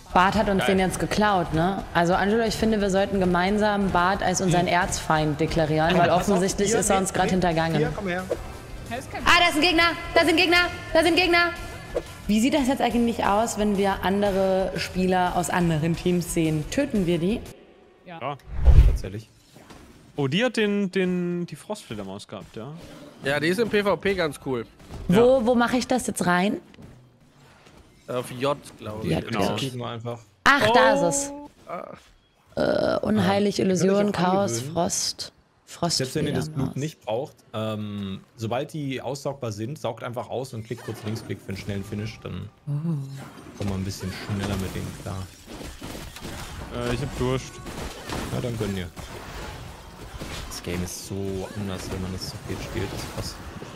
Bart hat uns den jetzt geklaut, ne? Also Angelo, ich finde, wir sollten gemeinsam Bart als unseren Erzfeind deklarieren, weil offensichtlich ist er uns gerade hintergangen. Hier, komm her. Ah, da ist ein Gegner! Da sind Gegner! Da sind Gegner! Wie sieht das jetzt eigentlich aus, wenn wir andere Spieler aus anderen Teams sehen? Töten wir die? Ja, tatsächlich. Oh, die hat die Frostfledermaus gehabt, ja? Ja, die ist im PvP ganz cool. Wo mache ich das jetzt rein? Auf J, glaube ich. Ja, Genau. Kriegen wir einfach. Ach, da ist es. Unheilig, Illusion, Chaos, Frost. Selbst wenn ihr das Blut Frostfledermaus. nicht braucht, sobald die aussaugbar sind, saugt einfach aus und klickt kurz Linksklick für einen schnellen Finish, dann kommen wir ein bisschen schneller mit denen klar. Ich hab Durst. Na, dann gönn dir. Das Game ist so anders, wenn man das zu viel spielt, das ist krass.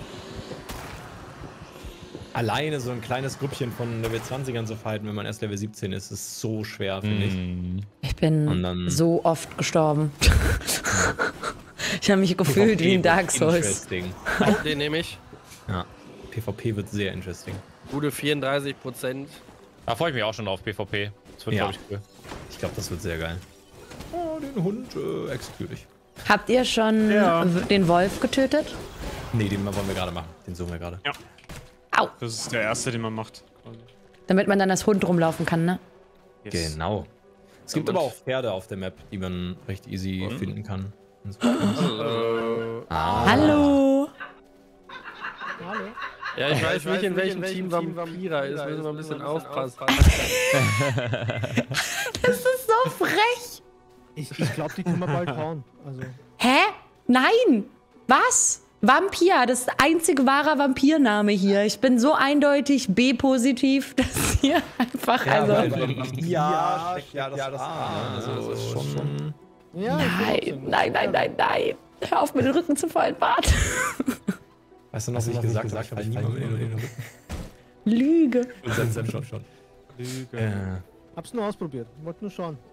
Alleine so ein kleines Grüppchen von Level 20ern zu verhalten, wenn man erst Level 17 ist, ist so schwer, finde ich. Ich bin so oft gestorben. Ich habe mich gefühlt wie in Dark Souls. Oh, den nehme ich. Ja, PvP wird sehr interesting. Gute 34%. Da freue ich mich auch schon drauf, PvP. Das wird, glaube ich, cool. Ich glaube, das wird sehr geil. Oh, den Hund execute ich. Habt ihr schon den Wolf getötet? Nee, den wollen wir gerade machen. Den suchen wir gerade. Ja. Au! Das ist der erste, den man macht. Damit man dann als Hund rumlaufen kann, ne? Yes. Genau. Es gibt aber auch Pferde auf der Map, die man recht easy finden kann. Hallo. Hallo! Ja, ich weiß nicht, in welchem Team Vampira ist. Müssen wir ein bisschen aufpassen. Das ist so frech! Ich glaube, die können wir bald hauen. Also. Hä? Nein! Was? Vampir, das ist der einzige wahre Vampirname hier. Ich bin so eindeutig B-positiv, dass hier einfach, Ja, das A. Also, das ist schon... Ja, Nein. Hör auf, mir den Rücken zu fallen, Bart. Weißt du noch, was ich gesagt habe? Lüge. Schon. Lüge. Hab's nur ausprobiert. Wollte nur schauen.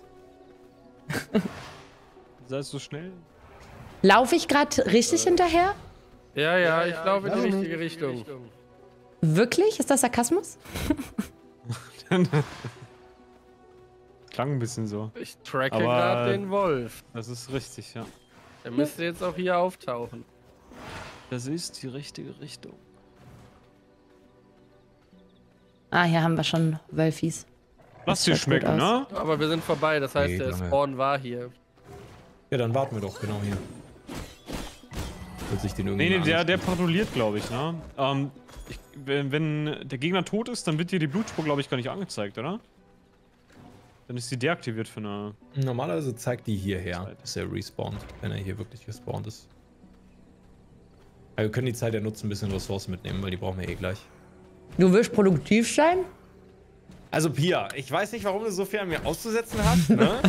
Sei es so schnell? Laufe ich gerade richtig hinterher? Ja, ich glaube in die richtige Richtung. Wirklich? Ist das Sarkasmus? Klang ein bisschen so. Ich tracke Aber gerade den Wolf. Das ist richtig, ja. Der müsste jetzt auch hier auftauchen. Das ist die richtige Richtung. Ah, hier haben wir schon Wölfis. Lass dir schaut gut schmecken, ne? Aber wir sind vorbei, das heißt, Nee, der lange. Spawn war hier. Ja, dann warten wir doch genau hier. Wird sich den irgendwie Nee, der patrouilliert, glaube ich, ne? Wenn der Gegner tot ist, dann wird dir die Blutspur, glaube ich, gar nicht angezeigt, oder? Dann ist sie deaktiviert für eine... Normalerweise zeigt die hierher, dass er respawnt, wenn er hier wirklich gespawnt ist. Aber wir können die Zeit ja nutzen, ein bisschen Ressourcen mitnehmen, weil die brauchen wir eh gleich. Du willst produktiv sein? Also Pia, ich weiß nicht, warum du so viel an mir auszusetzen hast, ne?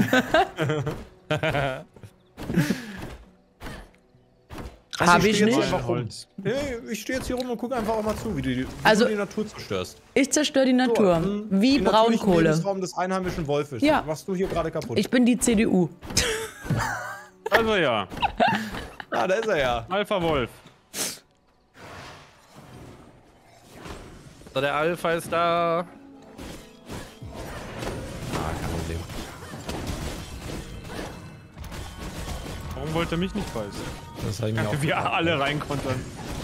Hab ich nicht. Ich stehe jetzt hier rum und gucke einfach auch mal zu, wie du die Natur zerstörst. Ich zerstöre die Natur. Wie Den natürlichen Braunkohle. Lebensraum des einheimischen Wolfes. Ja. Machst du hier gerade kaputt. Ich bin die CDU. Also ja, Ah, da ist er ja. Alpha Wolf. So, der Alpha ist da. Ah, kein Problem. Warum wollte er mich nicht beißen? Das habe ich mir auch Wir alle reinkontern.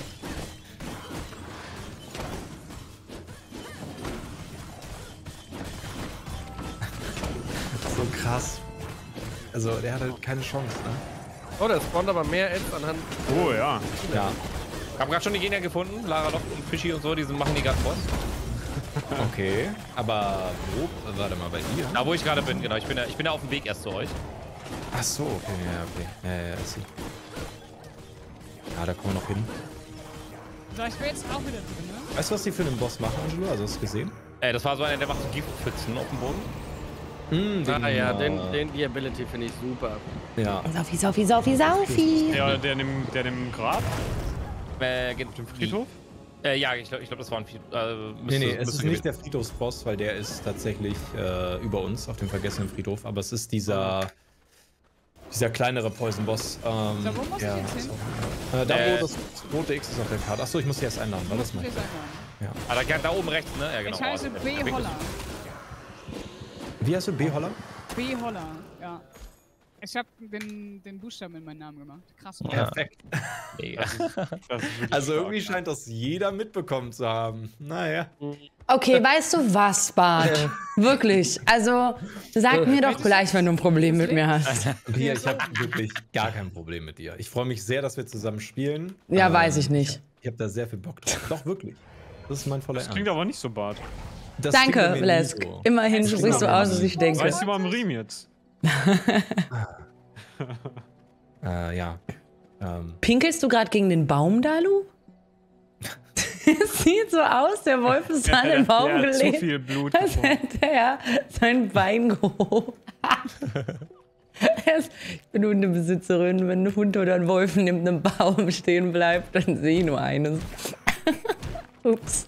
so krass. Also, der hatte keine Chance, ne? Oh, der spawnt aber mehr Ads anhand. Oh ja. Ja. Ich habe gerade schon die Gegner gefunden. Lara Loft und Fischi und so, die machen die gerade Boss. Okay, aber wo? Warte mal, bei dir? Da wo ich gerade bin, genau. Ich bin ja auf dem Weg erst zu euch. Ach so, okay, ja, okay. Ja, ist sie. Ja, da kommen wir noch hin. So, ich bin jetzt auch wieder drin, ne? Weißt du, was die für einen Boss machen, Angelo? Also, hast du es gesehen? Das war so einer, der macht so Giftpfützen auf dem Boden. Ja, die Ability finde ich super. Ja. Saufi. Ja, der in dem Grab? Geht Im Friedhof? Ja, ich glaub, das war ein Friedhof. Nee, es ist nicht der Friedhofsboss, weil der ist tatsächlich über uns auf dem vergessenen Friedhof, aber es ist dieser kleinere Poison-Boss. So, wo muss ich jetzt hin? Da, wo das rote X ist auf der Karte. Achso, ich muss die erst einladen, war das mal. Da oben rechts, ne? Ja, genau. Ich heiße B. Holland. Wie heißt du? B-Holler? B-Holler, ja. Ich habe den Buchstaben in meinen Namen gemacht. Krass. Ja. Perfekt. Mega. Das ist wirklich Also stark, irgendwie scheint das jeder mitbekommen zu haben. Naja. Okay, weißt du was, Bart? Wirklich. Also, sag mir doch gleich, wenn du ein Problem mit mir hast. Pia, ich habe wirklich gar kein Problem mit dir. Ich freue mich sehr, dass wir zusammen spielen. Ja, weiß ich nicht. Ich habe da sehr viel Bock drauf. Doch, wirklich. Das ist mein voller Das klingt Ernst. aber nicht so, Bart. Das klingt bei Danke, mir Lesk. nie so. Immerhin Das du klingt siehst so bei mir aus, als nie ich so. denke. Weißt du mal im Riem jetzt? Ja. Pinkelst du gerade gegen den Baum, Dalu? Es sieht so aus, der Wolf ist an den Baum der hat zu gelegt. viel Blut Als getrunken. hätte er sein Bein gehoben. Ich bin Hundebesitzerin, wenn ein Hund oder ein Wolf neben einem Baum stehen bleibt, dann sehe ich nur eines. Ups.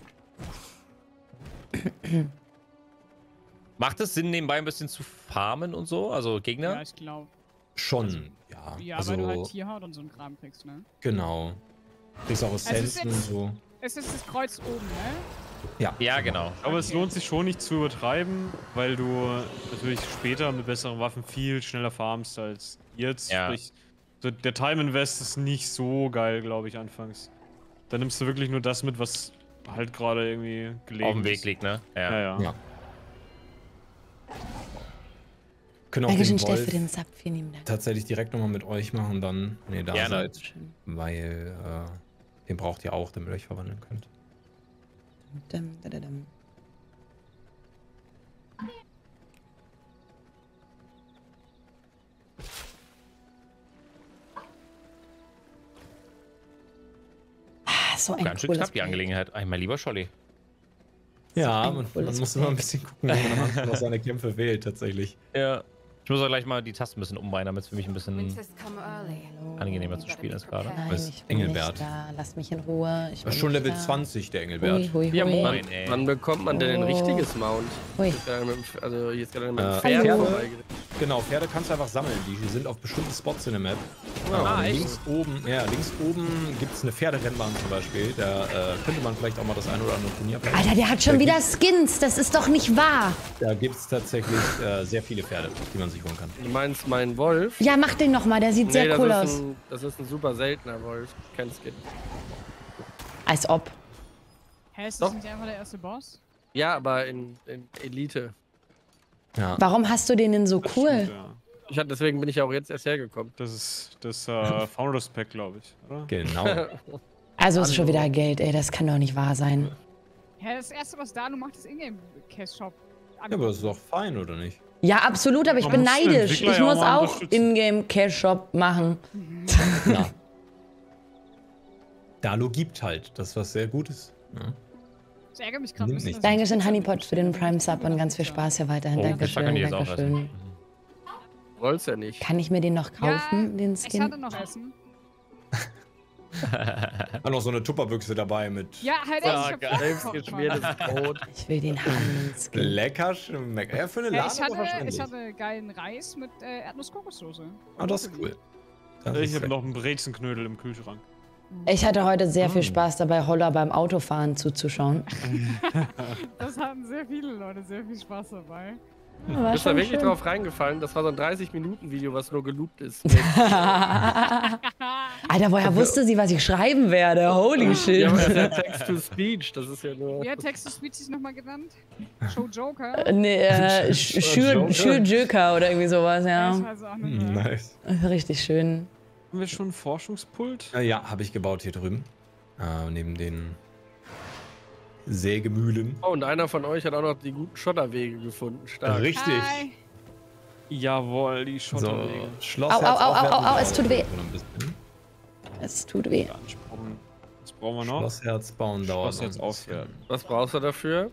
Macht es Sinn, nebenbei ein bisschen zu farmen und so? Also Gegner? Ja, ich glaube. Schon, ja. Ja, Also, weil du halt Tierhaut und so einen Kram kriegst, ne? genau. Kriegst auch Essenzen und jetzt- so. Es ist das Kreuz oben, ne? Ja. Ja, genau. Aber es lohnt sich schon nicht zu übertreiben, weil du natürlich später mit besseren Waffen viel schneller farmst als jetzt. Ja. Sprich, so der Time Invest ist nicht so geil, glaube ich, anfangs. Da nimmst du wirklich nur das mit, was halt gerade irgendwie gelegen Auf dem Weg ist. liegt, ne? Ja, ja. Ja. Können auch Dankeschön, den Steff, Wolf für den Sub. Vielen lieben Dank. tatsächlich direkt nochmal mit euch machen, dann, wenn ihr da Gerne. seid. Schön. Weil den braucht ihr auch, damit ihr euch verwandeln könnt. Dum, da, da, dum. Ah, so ein Ganz schön cooles knapp die Bild. Angelegenheit. Mein lieber Scholli. Ja, ein man cooles muss immer ein Bild. bisschen gucken, wie man am Anfang noch seine Kämpfe wählt, tatsächlich. Ja. Ich muss auch gleich mal die Tasten ein bisschen umweihen, damit es für mich ein bisschen Hallo. angenehmer zu spielen ist gerade. Nein, Was? ich bin Engelbert. nicht da. Lass mich in Ruhe. Ich Das ist bin schon nicht Level da. 20, der Hui, Engelbert. hui, Ja, hui. moin, ey. Wann bekommt man denn ein Oh. richtiges Mount? Hui. Also hier ist gerade mit dem Hallo. Pferd vorbeigeritten. Genau, Pferde kannst du einfach sammeln. Die sind auf bestimmten Spots in der Map. Links oben gibt es eine Pferderennbahn zum Beispiel. Da könnte man vielleicht auch mal das ein oder andere Turnier planen. Alter, der hat schon Da wieder Skins. Das ist doch nicht wahr. Da gibt es tatsächlich sehr viele Pferde, die man sich holen kann. Du meinst meinen Wolf? Ja, mach den noch mal. Der sieht sehr cool aus. Das ist ein super seltener Wolf. Kein Skin. Als ob. Hä, ist Doch. das nicht einfach der erste Boss? Ja, aber in Elite. Ja. Warum hast du den denn so cool? Ja. Deswegen bin ich ja auch jetzt erst hergekommen. Das ist das Founders Pack, glaube ich, oder? Genau. Also ist schon wieder Geld, ey. Das kann doch nicht wahr sein. Hä, das erste, was Dalu macht, ist Ingame-Cash-Shop. Ja, aber das ist doch fein, oder nicht? Ja, absolut, aber ich Man bin muss den neidisch. Entwickler Ich ja auch muss mal auch unterstützen. Ingame-Cash-Shop machen. Ja. Dalu gibt halt. Das ist was sehr Gutes. Ja. Ich ärgere mich gerade ein Nimm bisschen. nicht. dass ich Dankeschön, nicht Honeypot, für den Prime-Sub und ganz viel Spaß hier weiterhin. Oh, das kann Dankeschön, ich jetzt auch Dankeschön. essen. Du wolltest ja nicht. Kann ich mir den noch kaufen, den Ich hatte Skin? noch Essen. Hat noch so eine Tupperbüchse dabei mit Ja, halt echt. Ich hab geil. Selbst geschmiertes Brot. Ich will den haben, den Skin. lecker schmeckt. Ja, für eine Ja, Lade aber ich verständlich. hatte geilen Reis mit Erdnuss-Kokossoße. Ah, das ist cool. Das Ich ist habe sehr- noch einen Brezenknödel im Kühlschrank. Ich hatte heute sehr viel Spaß dabei, Holler beim Autofahren zuzuschauen. Das hatten sehr viele Leute sehr viel Spaß dabei. War Bist da schon wirklich schön. drauf reingefallen? Das war so ein 30-Minuten-Video, was nur geloopt ist. Alter, woher wusste sie, was ich schreiben werde? Holy shit. Ja, aber das ist ja Text-to-Speech. Das ist ja nur... Wie hat Text-to-Speech sich nochmal genannt? Show Joker? Nee, Schürjöker oder irgendwie sowas, Ich ja. weiß auch nicht mehr. Nice. Richtig schön. Haben wir schon einen Forschungspult? Ja, habe ich gebaut hier drüben. Neben den Sägemühlen. Oh, und einer von euch hat auch noch die guten Schotterwege gefunden. Stark. Richtig. Hi. Jawohl, die So, Schotterwege. Schlossherz Au, au, au, aufwerten. au, au, es tut weh. Noch ein bisschen. Es tut weh. Was brauchen wir noch? Schlossherz bauen dauert Schlossherz noch ein bisschen. aufwerten. Was brauchst du dafür?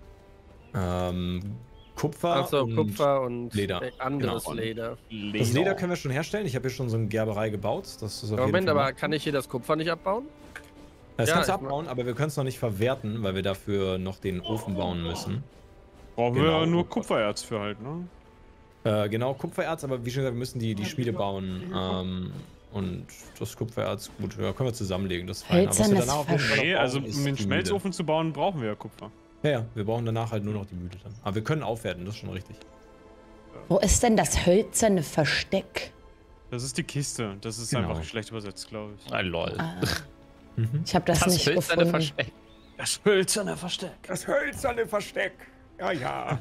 Kupfer Achso, und Kupfer und Leder. anderes Genau. Leder. Das Leder können wir schon herstellen. Ich habe hier schon so eine Gerberei gebaut. Das ist auf jeden Moment, Fall aber machbar. kann ich hier das Kupfer nicht abbauen? Das Ja, kannst du ich abbauen, aber wir können es noch nicht verwerten, weil wir dafür noch den Ofen bauen müssen. Brauchen Genau. wir nur Kupfererz für halt, ne? Genau, Kupfererz, aber wie schon gesagt, wir müssen die Schmiede bauen. Und das Kupfererz, gut, ja, können wir zusammenlegen. Das ist fein. Was wir Hölzernes danach auf jeden Fall noch Nee, brauchen, also ist um den die Schmelzofen zu bauen, brauchen wir ja Kupfer. Mühle. Ja, wir brauchen danach halt nur noch die Mühle dann. Aber wir können aufwerten, das ist schon richtig. Wo ist denn das hölzerne Versteck? Das ist die Kiste. Das ist Genau. einfach schlecht übersetzt, glaube ich. Ah, lol. Ich habe das nicht hölzerne gefunden. Versteck. Das hölzerne Versteck. Das hölzerne Versteck. Ja, ja.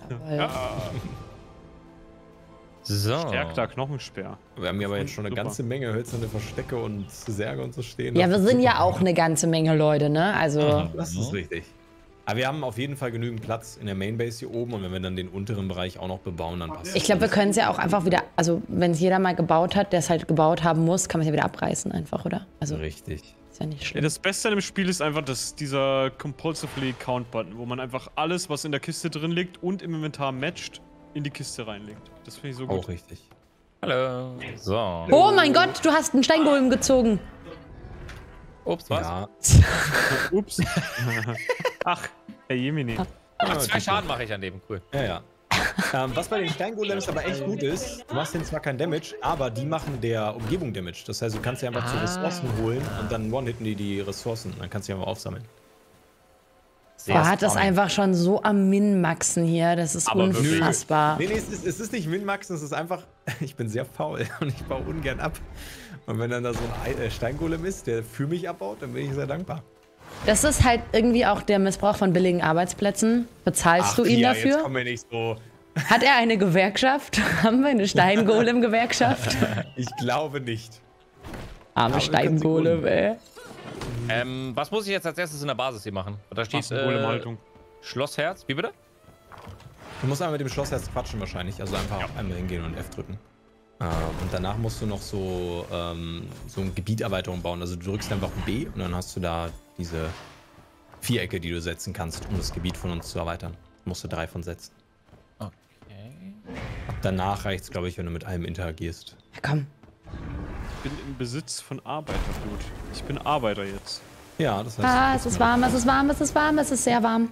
So. Stärkter Knochenspeer. Wir haben hier aber jetzt schon eine Super. ganze Menge hölzerne Verstecke und Särge und so stehen. Ja, wir Das ist sind ja super. auch eine ganze Menge Leute, ne? Also, Das ist richtig. Aber wir haben auf jeden Fall genügend Platz in der Mainbase hier oben und wenn wir dann den unteren Bereich auch noch bebauen, dann passt ich glaube, wir können es ja auch einfach wieder, also wenn es jeder mal gebaut hat, der es halt gebaut haben muss, kann man es ja wieder abreißen einfach, oder? Also, Richtig. ist ja nicht Ja, schlimm. das Beste an dem Spiel ist einfach dieser Compulsively Count Button, wo man einfach alles, was in der Kiste drin liegt und im Inventar matcht, in die Kiste reinlegt. Das finde ich so gut. Auch richtig. Hallo. So. Oh mein Gott, du hast einen Steingolem gezogen. Ups, was? Ja. Ups. Ach, Herr Jemini. Ach, 2 Schaden mache ich an dem. Cool. Ja, ja. Was bei den Steingolems aber echt gut ist, du machst denen zwar kein Damage, aber die machen der Umgebung Damage. Das heißt, du kannst sie einfach zu Ressourcen holen und dann one-hitten die Ressourcen. Dann kannst du die einfach aufsammeln. Boah, hat das einfach schon so am Min-Maxen hier. Das ist Aber wirklich. unfassbar. Nee, es ist nicht Min-Maxen, es ist einfach, ich bin sehr faul und ich baue ungern ab. Und wenn dann da so ein Steingolem ist, der für mich abbaut, dann bin ich sehr dankbar. Das ist halt irgendwie auch der Missbrauch von billigen Arbeitsplätzen. Bezahlst du ihn Pia, dafür? Jetzt kommen wir nicht so. Hat er eine Gewerkschaft? Haben wir eine Steingolem-Gewerkschaft? Ich glaube nicht. Arme Aber wir können sie Steingolem, holen. ey. Was muss ich jetzt als erstes in der Basis hier machen? Da steht Golem-Haltung. Schlossherz. Wie bitte? Du musst einmal mit dem Schlossherz quatschen wahrscheinlich. Also einfach einmal hingehen und F drücken. Und danach musst du noch so eine Gebieterweiterung bauen. Also du drückst einfach B und dann hast du da diese Vierecke, die du setzen kannst, um das Gebiet von uns zu erweitern. Musst du 3 von setzen. Okay. Danach reicht's, glaube ich, wenn du mit allem interagierst. Ja, komm. Ich bin im Besitz von Arbeiterblut. Ich bin Arbeiter jetzt. Ja, das heißt. Ah, es ist warm, es ist warm, es ist warm, es ist sehr warm.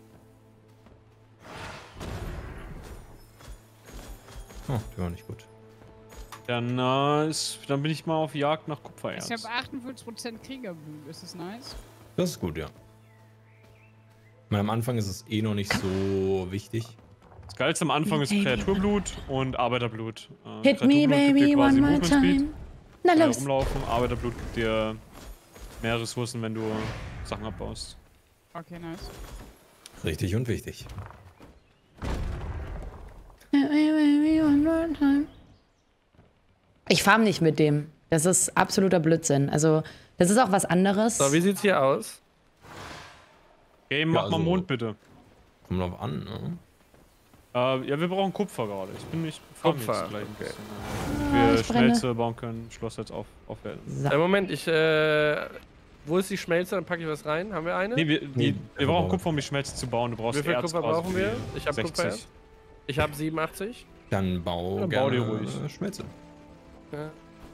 Oh, die war nicht gut. Dann, dann bin ich mal auf Jagd nach Kupfererz. Ich habe 48% Kriegerblut. Ist das nice? Das ist gut, ja. Ich meine, am Anfang ist es eh noch nicht so wichtig. Das Geilste am Anfang ist Kreaturblut und Arbeiterblut. Hit me, Kreaturblut gibt dir baby, quasi one more Movement Speed, time. Na los. Rumlaufen. Arbeiterblut gibt dir mehr Ressourcen, wenn du Sachen abbaust. Okay, nice. Richtig und wichtig. Ich farm nicht mit dem. Das ist absoluter Blödsinn. Also, das ist auch was anderes. So, wie sieht's hier aus? Game, mach mal also- Mond bitte. Kommt drauf an, ne? Ja, wir brauchen Kupfer gerade. Ich farm Kupfer, jetzt gleich. ein okay. bisschen. Wir ich brenne. Schmelze bauen können, Schloss jetzt aufwerten. So. Moment, wo ist die Schmelze? Dann packe ich was rein. Haben wir eine? Nee, wir Nee, brauchen verbauen. Kupfer, um die Schmelze zu bauen. Du brauchst Wie viel Erz Kupfer quasi brauchen für wir? Ich habe 60. Kupfer. Ich habe 87. Dann bau Ja, bau gerne die ruhig. Schmelze. Ja.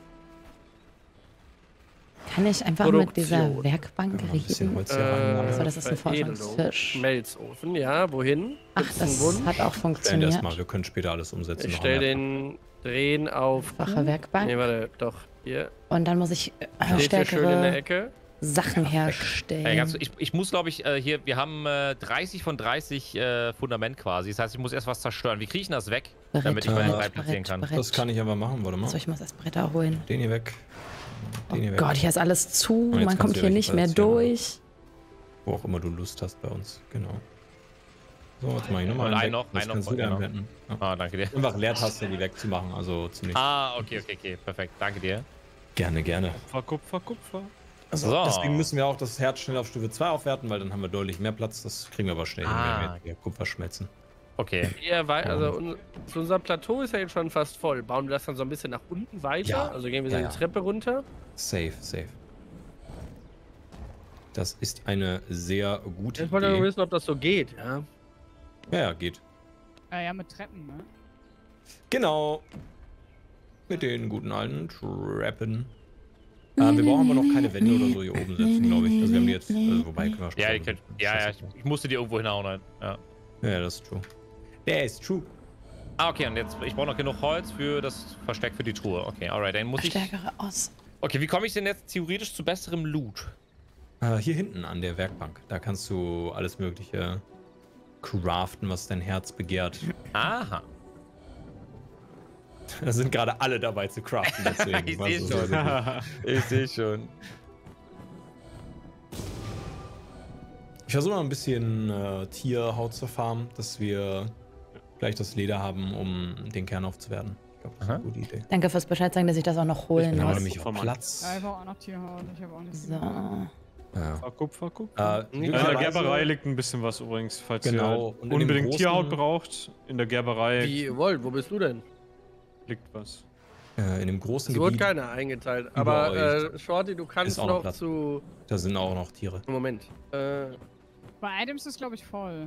Kann ich einfach mit dieser Produktion. Werkbank Ein bisschen riechen? Holz hier rein. So, das ist ein Veredelung. Forschungsfisch. Schmelzofen, ja. Wohin? Ach, Gibt's einen das Wunsch? hat auch Stellen funktioniert. erstmal, wir können später alles umsetzen. Ich noch stelle am den Drehen auf. Einfache Werkbank. Nee, warte, doch. Hier. Und dann muss ich Steht hier schön in der stärkere Ecke. Sachen Ey, herstellen. ich muss, glaube ich, hier, wir haben 30 von 30 Fundament quasi. Das heißt, ich muss erst was zerstören. Wie kriege ich denn das weg, damit ich meine Brett platzieren kann? Das kann ich aber machen, warte mal. So, ich muss erst Bretter holen. Den hier weg. Den hier Oh weg. Gott, hier ist alles zu. Und jetzt Man kannst kommt du hier welche nicht mehr platzieren. durch. Wo auch immer du Lust hast bei uns, genau. So, jetzt mach ich nochmal Und einen weg. noch, Das einen noch, kannst du dir genau. einblenden. Ja. Ah, danke dir. Einfach Leertaste, die wegzumachen, also ziemlich. Okay, perfekt. Danke dir. Gerne, gerne. Kupfer. Also, So. deswegen müssen wir auch das Herz schnell auf Stufe 2 aufwerten, weil dann haben wir deutlich mehr Platz. Das kriegen wir aber schnell hin, wenn wir hier Kupfer schmelzen. Okay. Zu unserem Plateau ist ja jetzt schon fast voll. Bauen wir das dann so ein bisschen nach unten weiter? Ja. Also gehen wir so Ja, die ja. Treppe runter? Safe. Das ist eine sehr gute Ich wollte nur Idee. wissen, ob das so geht, ja. Ja, geht. Ja, mit Treppen, ne? Genau. Mit den guten alten Trappen. Wir brauchen aber noch keine Wände oder so hier oben setzen, glaube ich. Also wir haben die jetzt, wobei können wir Ja, später- ihr könnt, ja, ich musste die irgendwo hinhauen halt. Ja. Ja, das ist true. Der ist true. Okay, und jetzt, ich brauche noch genug Holz für das Versteck für die Truhe. Okay, alright, dann muss ich... Stärkere aus. Okay, wie komme ich denn jetzt theoretisch zu besserem Loot? Hier hinten an der Werkbank. Da kannst du alles Mögliche craften, was dein Herz begehrt. Aha. Da sind gerade alle dabei zu craften. Deswegen. Ich war seh so schon. sehr gut. Ich sehe schon. Ich versuche mal ein bisschen Tierhaut zu farmen, dass wir gleich das Leder haben, um den Kern aufzuwerten. Ich glaube, das ist eine gute Idee. Danke fürs Bescheid sagen, dass ich das auch noch holen Dann haben wir muss. nämlich auch Platz. Ja, ich habe auch noch Tierhaut. Ich habe auch nicht So. Ja. Kupfer. In In der Gerberei liegt ein bisschen was übrigens, falls Genau. ihr Und in dem unbedingt großen- Tierhaut braucht. In der Gerberei Wie ihr wollt, wo bist du denn? liegt was. In dem großen Es wurde Gebiet, keiner eingeteilt. über Aber euch. Shorty, du kannst Ist auch noch noch Platz. zu... da sind auch noch Tiere. Moment. Bei Items ist, glaube ich, voll.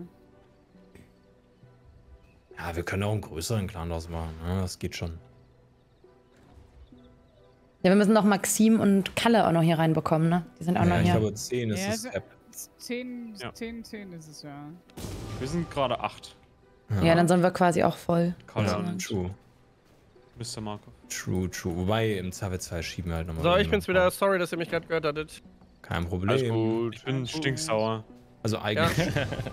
Ja, wir können auch einen größeren Clan draus machen. Ne? Das geht schon. Ja, wir müssen noch Maxim und Kalle auch noch hier reinbekommen, ne? Die sind auch noch Ich hier. glaube, 10 ist Ja, das so- Cap. 10 Ja. ist es ja. Wir sind gerade 8. Ja, dann sind wir quasi auch voll. Kalle Ja, und true. Mr. Markov. True. Wobei, im Zweifelsfall schieben wir halt nochmal. So, ich bin's wieder. Sorry, dass ihr mich gerade gehört hattet. Kein Alles Problem. gut. Ich bin stinksauer. Also eigentlich.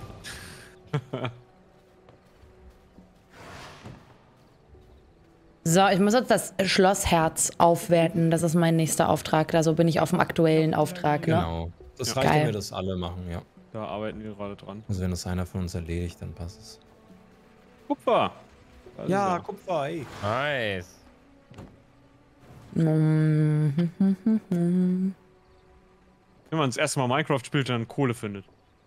So, ich muss jetzt das Schlossherz aufwerten. Das ist mein nächster Auftrag. Also bin ich auf dem aktuellen Auftrag, ne? Genau. Das Ja. reicht, Geil. wenn wir das alle machen, ja. Da arbeiten wir gerade dran. Also wenn das einer von uns erledigt, dann passt es. Kupfer! Da ist er. Kupfer, ey. Nice. Mhm. Wenn man das erste Mal Minecraft spielt, dann Kohle findet.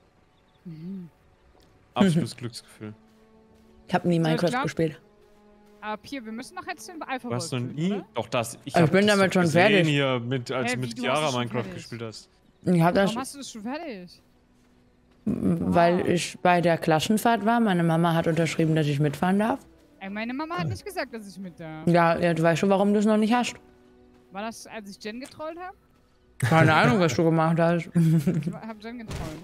Absolutes Glücksgefühl. Ich habe nie So, ich Minecraft glaub- gespielt. Aber Pia, wir müssen noch jetzt den Alpha Warst du Wolf nie? töten, oder? Doch, das. Ich hab bin das damit doch schon gesehen fertig. Hier, mit, als Hä, du wie, mit du Chiara hast es schon Minecraft fertig? gespielt hast. Ich habe das, Warum hast du das schon fertig? weil ich bei der Klassenfahrt war. Meine Mama hat unterschrieben, dass ich mitfahren darf. Ey, meine Mama hat nicht gesagt, dass ich mit da. Ja, du weißt schon, warum du es noch nicht hast. War das, als ich Jen getrollt habe? Keine Ahnung, was du gemacht hast. Ich hab Jen getrollt.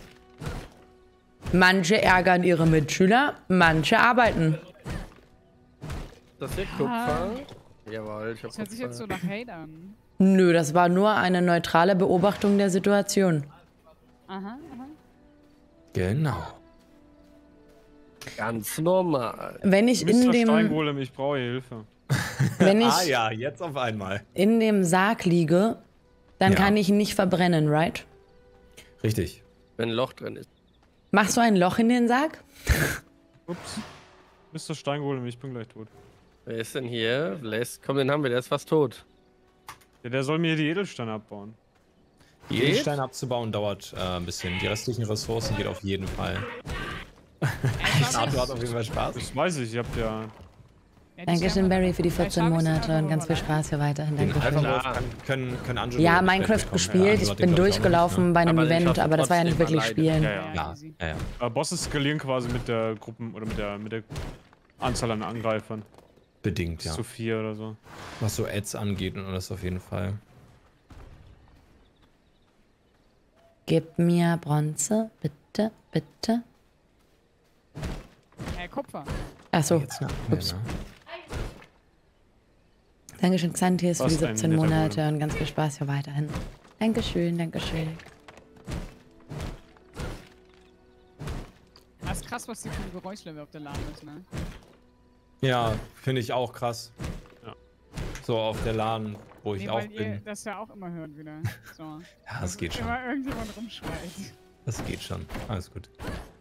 Manche ärgern ihre Mitschüler, manche arbeiten. Das hier Kupfer. Jawohl, ich hab Das hört sich jetzt so Kupfer. nach Hate an. Nö, das war nur eine neutrale Beobachtung der Situation. Aha. Genau. Ganz normal. Wenn ich in Mr. dem, Steingolem, ich brauche Hilfe. wenn ich ja, jetzt auf einmal. in dem Sarg liege, dann Ja. kann ich ihn nicht verbrennen, right? Richtig. Wenn ein Loch drin ist. Machst du ein Loch in den Sarg? Ups. Mr. Steingolem, ich bin gleich tot. Wer ist denn hier? Les, komm, den haben wir, der ist fast tot. Ja, der soll mir die Edelsteine abbauen. Die Edelsteine abzubauen dauert ein bisschen. Die restlichen Ressourcen geht auf jeden Fall. Arthur hat auf jeden Fall Spaß. Das weiß ich, habt ja. Ja, die Dankeschön, Sterben- Barry, für die 14 Vielleicht darf ich Monate den und ganz viel Alpha Spaß für weiterhin. Den Dankeschön. Alpha-Wolf können Angelo Ja, und Minecraft Fred bekommen. gespielt. Ja, Ich Angelo hat bin den, glaub ich, auch durchgelaufen bei einem Aber den Event, schaffst du aber das war ja nicht trotzdem wirklich alleine. Spielen. Ja, ja. Ja, easy. ja. Bosse skalieren quasi mit der Gruppen oder mit der Anzahl an Angreifern. Bedingt, ja. Zu 4 oder so. Was so Ads angeht und alles auf jeden Fall. Gib mir Bronze, bitte, bitte. Kupfer. Achso, Jetzt noch ups. mehr, ne? Dankeschön, Xantius, für die Was ein 17 netter Monate Bruder. und ganz viel Spaß für weiterhin. Dankeschön, Dankeschön. Das ist krass, was die für ein Geräuschlevel auf der LAN ist, ne? Ja, finde ich auch krass. Ja. So auf der LAN, wo ich Nee, auch weil ihr bin. das ja auch immer hört wieder. So. Ja, das geht schon. Immer irgendjemand rumschreit. Das geht schon. Alles gut.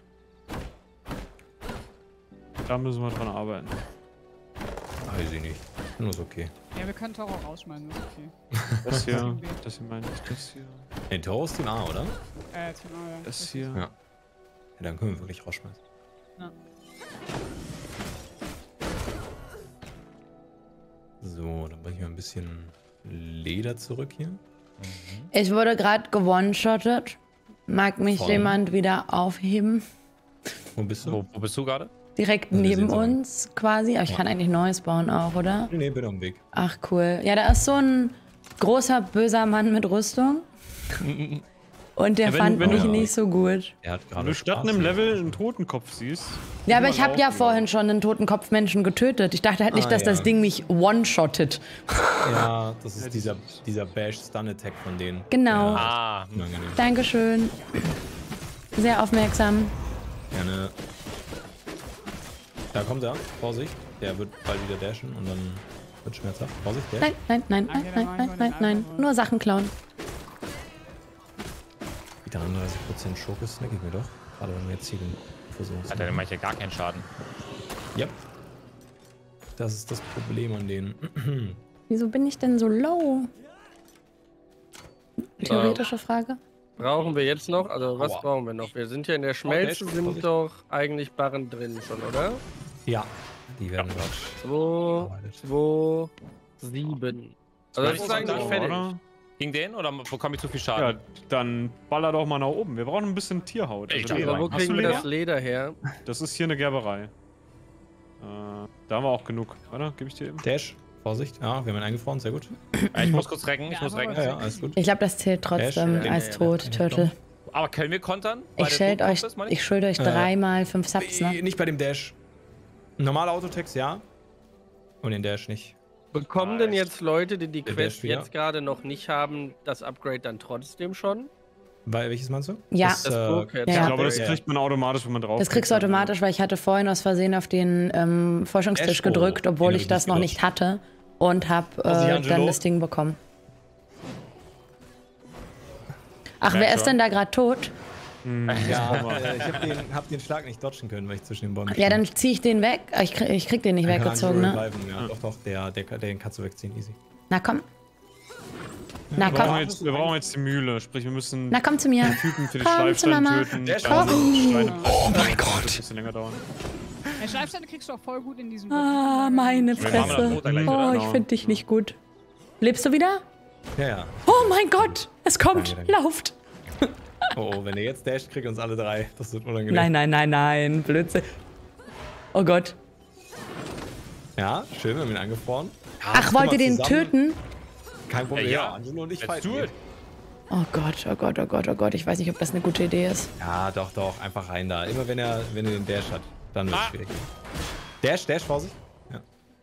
Da müssen wir dran arbeiten. Weiß ich nicht. Nur ist okay. Ja, wir können Toro rausschmeißen, ist okay. Das hier, das hier meine ich, das hier. Den Toro ist Team A, oder? Team A, ja. Das hier. Ja. Ja, dann können wir wirklich rausschmeißen. Ja. So, dann bringen wir ein bisschen Leder zurück hier. Ich wurde gerade gewone-shottet. Mag mich Voll. jemand wieder aufheben? Wo bist du? Wo bist du gerade? Direkt Also wir neben sehen's auch. uns quasi. Aber ich kann eigentlich Neues bauen auch, oder? Nee, bitte am Weg. Ach, cool. Ja, da ist so ein großer, böser Mann mit Rüstung. Und der Ja, wenn- fand wenn mich du- nicht so gut. Er hat Wenn gerade du statt Spaß einem hier. Level einen Totenkopf siehst. Ja, aber immer ich habe ja laufen, vorhin schon einen Totenkopfmenschen getötet. Ich dachte halt nicht, Ah, dass das ja. Ding mich one-shottet. Ja, das ist Ja, dieser Bash-Stun-Attack von denen. Genau. Ah, Ja, unangenehm. Dankeschön. Sehr aufmerksam. Gerne. Da kommt er. Vorsicht. Der wird bald wieder dashen und dann wird schmerzhaft. Vorsicht, Dash. Nein, nein, nein, nein, nein, nein, nein, nein. Nur Sachen klauen. Wieder 31% Schurke snack ich mir doch. Gerade wenn wir jetzt hier den versuchen. Alter, dann mach ich ja gar keinen Schaden. Yep. Das ist das Problem an denen. Wieso bin ich denn so low? Theoretische Frage. Brauchen wir jetzt noch? Also, was Aua. brauchen wir noch? Wir sind ja in der Schmelze, Dash, sind Vorsicht. doch eigentlich Barren drin schon, oder? Ja, die werden gerade. 2, 7. Also, das ist eigentlich fertig. Oder? Gegen den oder bekomme ich zu viel Schaden? Ja, dann baller doch mal nach oben. Wir brauchen ein bisschen Tierhaut. Ich Also dachte, Leder. Aber wo Hast du kriegen wir Leder? das Leder her? Das ist hier eine Gerberei. Da haben wir auch genug. Warte, gebe ich dir eben. Dash, Vorsicht. Ja, wir haben ihn eingefroren, sehr gut. Ich muss kurz recken, ich Ja, muss aber recken. Ja, ja, alles gut. Ich glaube, das zählt trotzdem Dash, als ja, tot, ja, Turtle. Aber können wir kontern? Ich schuld euch, ich? 3 x 5 Subs, ne? Nicht bei dem Dash. Normale Autotext, ja. Und den Dash nicht. Bekommen denn jetzt Leute, die die Der Quest Dash wieder. jetzt gerade noch nicht haben, das Upgrade dann trotzdem schon? Weil, welches meinst du? Ja. Das Burkhead. Ja. Ich glaube, das Ja. kriegt man automatisch, wenn man drauf Das kriegst du automatisch, weil ich hatte vorhin aus Versehen auf den Forschungstisch Ashbo, gedrückt, obwohl den hab ich ich das nicht noch nicht hatte. Und hab Vorsicht, dann Angelo. das Ding bekommen. Ach, Merk wer ist schon. denn da gerade tot? Ja, ich hab den Schlag nicht dodgen können, weil ich zwischen den Bäumen Ja, dann zieh ich den weg. Ich krieg den nicht weggezogen, ne? Ja, doch, den kannst du wegziehen, easy. Na komm. Na Wir brauchen, komm. jetzt, wir brauchen jetzt die Mühle, sprich wir müssen Na komm zu mir. den Typen für die Komm zu Schleifsteine Mama. töten. Der Dann Schleif- Steine- Oh mein Das Gott. wird ein bisschen länger dauern. Der Schleifsteine kriegst du auch voll gut in diesem. Ah, meine Wir machen das Fresse. Brot da gleich, Oh, oder? ich finde dich nicht gut. Lebst du wieder? Ja, ja. Oh mein Gott, es kommt. Danke, danke. Lauft. Oh, wenn er jetzt dasht, kriegt uns alle 3. Das wird unangenehm. Nein, nein, nein, nein. Blödsinn. Oh Gott. Ja, schön, wir haben ihn angefroren. Ja, Ach, wollt ihr den zusammen. töten? Kein Problem. Ja, Angelo und ich Let's fighten do it. ihn. Oh Gott, oh Gott, oh Gott, oh Gott. Ich weiß nicht, ob das eine gute Idee ist. Ja, doch, doch. Einfach rein da. Immer wenn er den Dash hat, dann wird es Ah. schwierig. Dash, Vorsicht. Ja.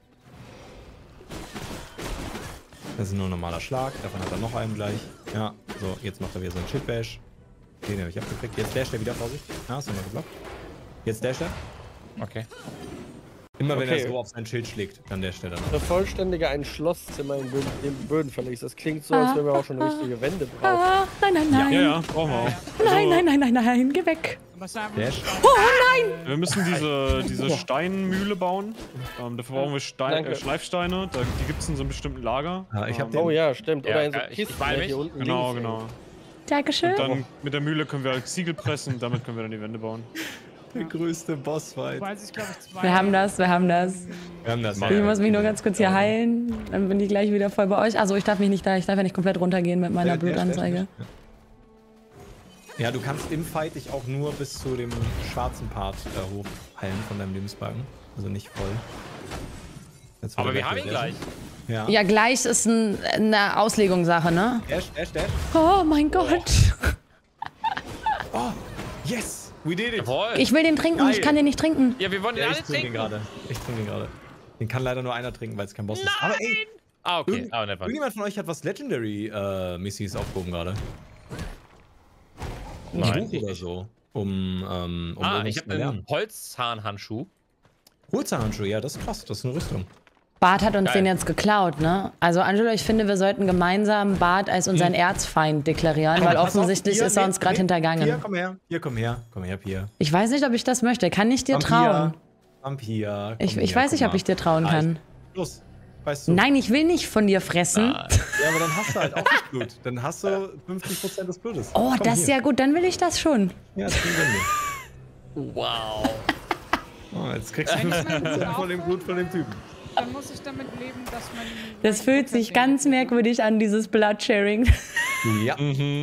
Das ist nur ein normaler Schlag. Davon hat er noch einen gleich. Ja, so, jetzt macht er wieder so einen Chip-Bash. Den habe ich abgekriegt. Jetzt dasht er wieder, Vorsicht. Ja, ist nochmal geblockt. Jetzt dasht er. Okay. Immer wenn Okay. er so auf sein Schild schlägt, dann dasht er dann. Vervollständige ein Schlosszimmer im Bödenverlies. Das klingt so, als wenn wir auch schon richtige Wände brauchen. Ah, nein, nein, nein. Ja, ja, brauchen wir auch. Nein, nein, nein, nein, nein. Geh weg. Was sagen Dash. Oh nein. Wir müssen diese Steinmühle bauen. Dafür brauchen wir Danke. Schleifsteine. Die gibt es in so einem bestimmten Lager. Ah, ich hab den. Oh ja, stimmt. Oder Ja, in so ich Kisten beeil ja, mich. hier unten Genau, links. genau. Dankeschön. Und dann mit der Mühle können wir halt Ziegel pressen und damit können wir dann die Wände bauen. Der größte Bossfight. Weil sich, glaube ich, 2. Wir haben das, wir haben das. Wir haben das. Ich muss mich nur ganz kurz hier heilen. Dann bin ich gleich wieder voll bei euch. Also ich darf ja nicht komplett runtergehen mit meiner Blutanzeige. Ja, du kannst im Fight dich auch nur bis zu dem schwarzen Part hochheilen von deinem Lebensbalken. Also nicht voll. Jetzt wird Aber er wir weg, haben ihn der gleich. Ja. Ja, gleich ist eine Auslegungssache, ne? Dash. Oh mein Gott. Oh, yes! We did it! Jawohl. Ich will den trinken, ich Geil. kann den nicht trinken. Ja, wir wollen den Ja, alle ich trinke trinken. ihn gerade. Den kann leider nur einer trinken, weil es kein Boss ist. Aber ey, Ah, okay. Ah, never. irgendjemand von euch hat was Legendary Missis aufgehoben gerade. Nein, Buch ich oder nicht. so. Um Ich irgendwas habe zu lernen. einen Holzzahnhandschuh. Holzerhandschuhe, ja, das ist krass. Das ist eine Rüstung. Bart hat uns Geil. den jetzt geklaut, ne? Also Angelo, ich finde, wir sollten gemeinsam Bart als unseren Erzfeind deklarieren, weil Pass auf, offensichtlich hier, ist er uns gerade Hier, hintergangen. komm her. Hier, komm her. Komm her, Pia. Ich weiß nicht, ob ich das möchte. Kann ich dir trauen? Vampir. Ich weiß nicht, ob ich dir trauen kann. Los, weißt du. Nein, ich will nicht von dir fressen. Ja, aber dann hast du halt auch das Blut. Dann hast du 50% des Blutes. Oh, Komm das ist hier. ja gut, dann will ich das schon. Ja, das kriegen wir. Wow. Oh, jetzt kriegst du 50% von dem Blut von dem Typen. Dann muss ich damit leben, dass man. Das fühlt sich ganz merkwürdig an, dieses Bloodsharing. Ja.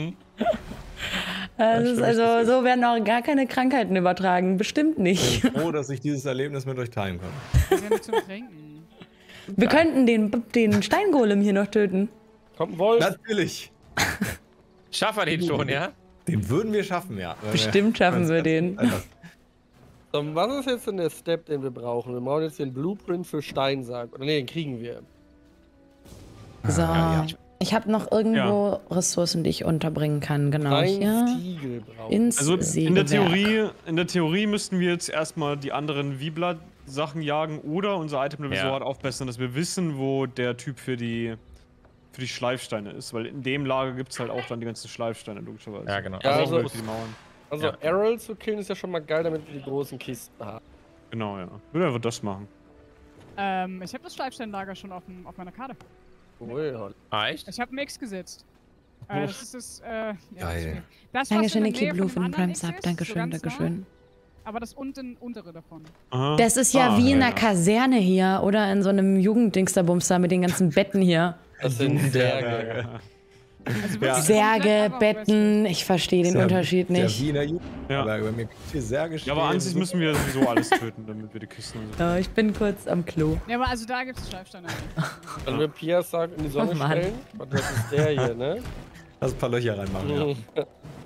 Das ist also, so werden auch gar keine Krankheiten übertragen. Bestimmt nicht. Ich bin froh, dass ich dieses Erlebnis mit euch teilen kann. Das ist ja nicht zum Trinken. Wir könnten den Steingolem hier noch töten. Kommt ein Wolf. Natürlich. Schaffen wir den schon, ja? Den würden wir schaffen, ja. Bestimmt schaffen wir den. So, was ist jetzt denn der Step, den wir brauchen? Wir brauchen jetzt den Blueprint für Steinsack. Oder nee, den kriegen wir. So, ja. ich habe noch irgendwo Ressourcen, die ich unterbringen kann. Genau hier. Steinstiegel brauchen. Ins Also in Sägewerk. der Theorie müssten wir jetzt erstmal die anderen Vibler Sachen jagen oder unser Item-Level hat aufbessern, dass wir wissen, wo der Typ für die Schleifsteine ist. Weil in dem Lager gibt es halt auch dann die ganzen Schleifsteine, logischerweise. Ja, genau. Ja, Also, also- für die Mauern. Also Errol zu killen ist ja schon mal geil, damit wir die großen Kisten haben. Genau, ja. Würde einfach das machen. Ich habe das Schleifsteinlager schon auf meiner Karte. Cool. Ah, echt? Ich habe ein X gesetzt. Das ist das, ja, Geil. das, was Dankeschön, in der Niki Nähe Blue von für den dem anderen Prime Sub. X ist, Dankeschön, so ganz Dankeschön. nah, aber das untere davon. Aha. Das ist ja wie in einer ja. Kaserne hier oder in so einem Jugenddingsterbumster mit den ganzen Betten hier. Das sind Särge. Also Ja. wirklich Särge, komplett einfach Betten, ich verstehe den Unterschied Ja, nicht. wie in der Jugend. Ja. Aber bei mir gibt es hier Särge Ja, aber an sich müssen wir sowieso alles töten, damit wir die Kisten und so. Ja, ich bin kurz am Klo. Ja, aber also da gibt es Schleifsteine. Wenn wir Pias sagt, in die Sonne Oh Mann. stellen. Und das ist der hier, ne? Lass ein paar Löcher reinmachen, ja.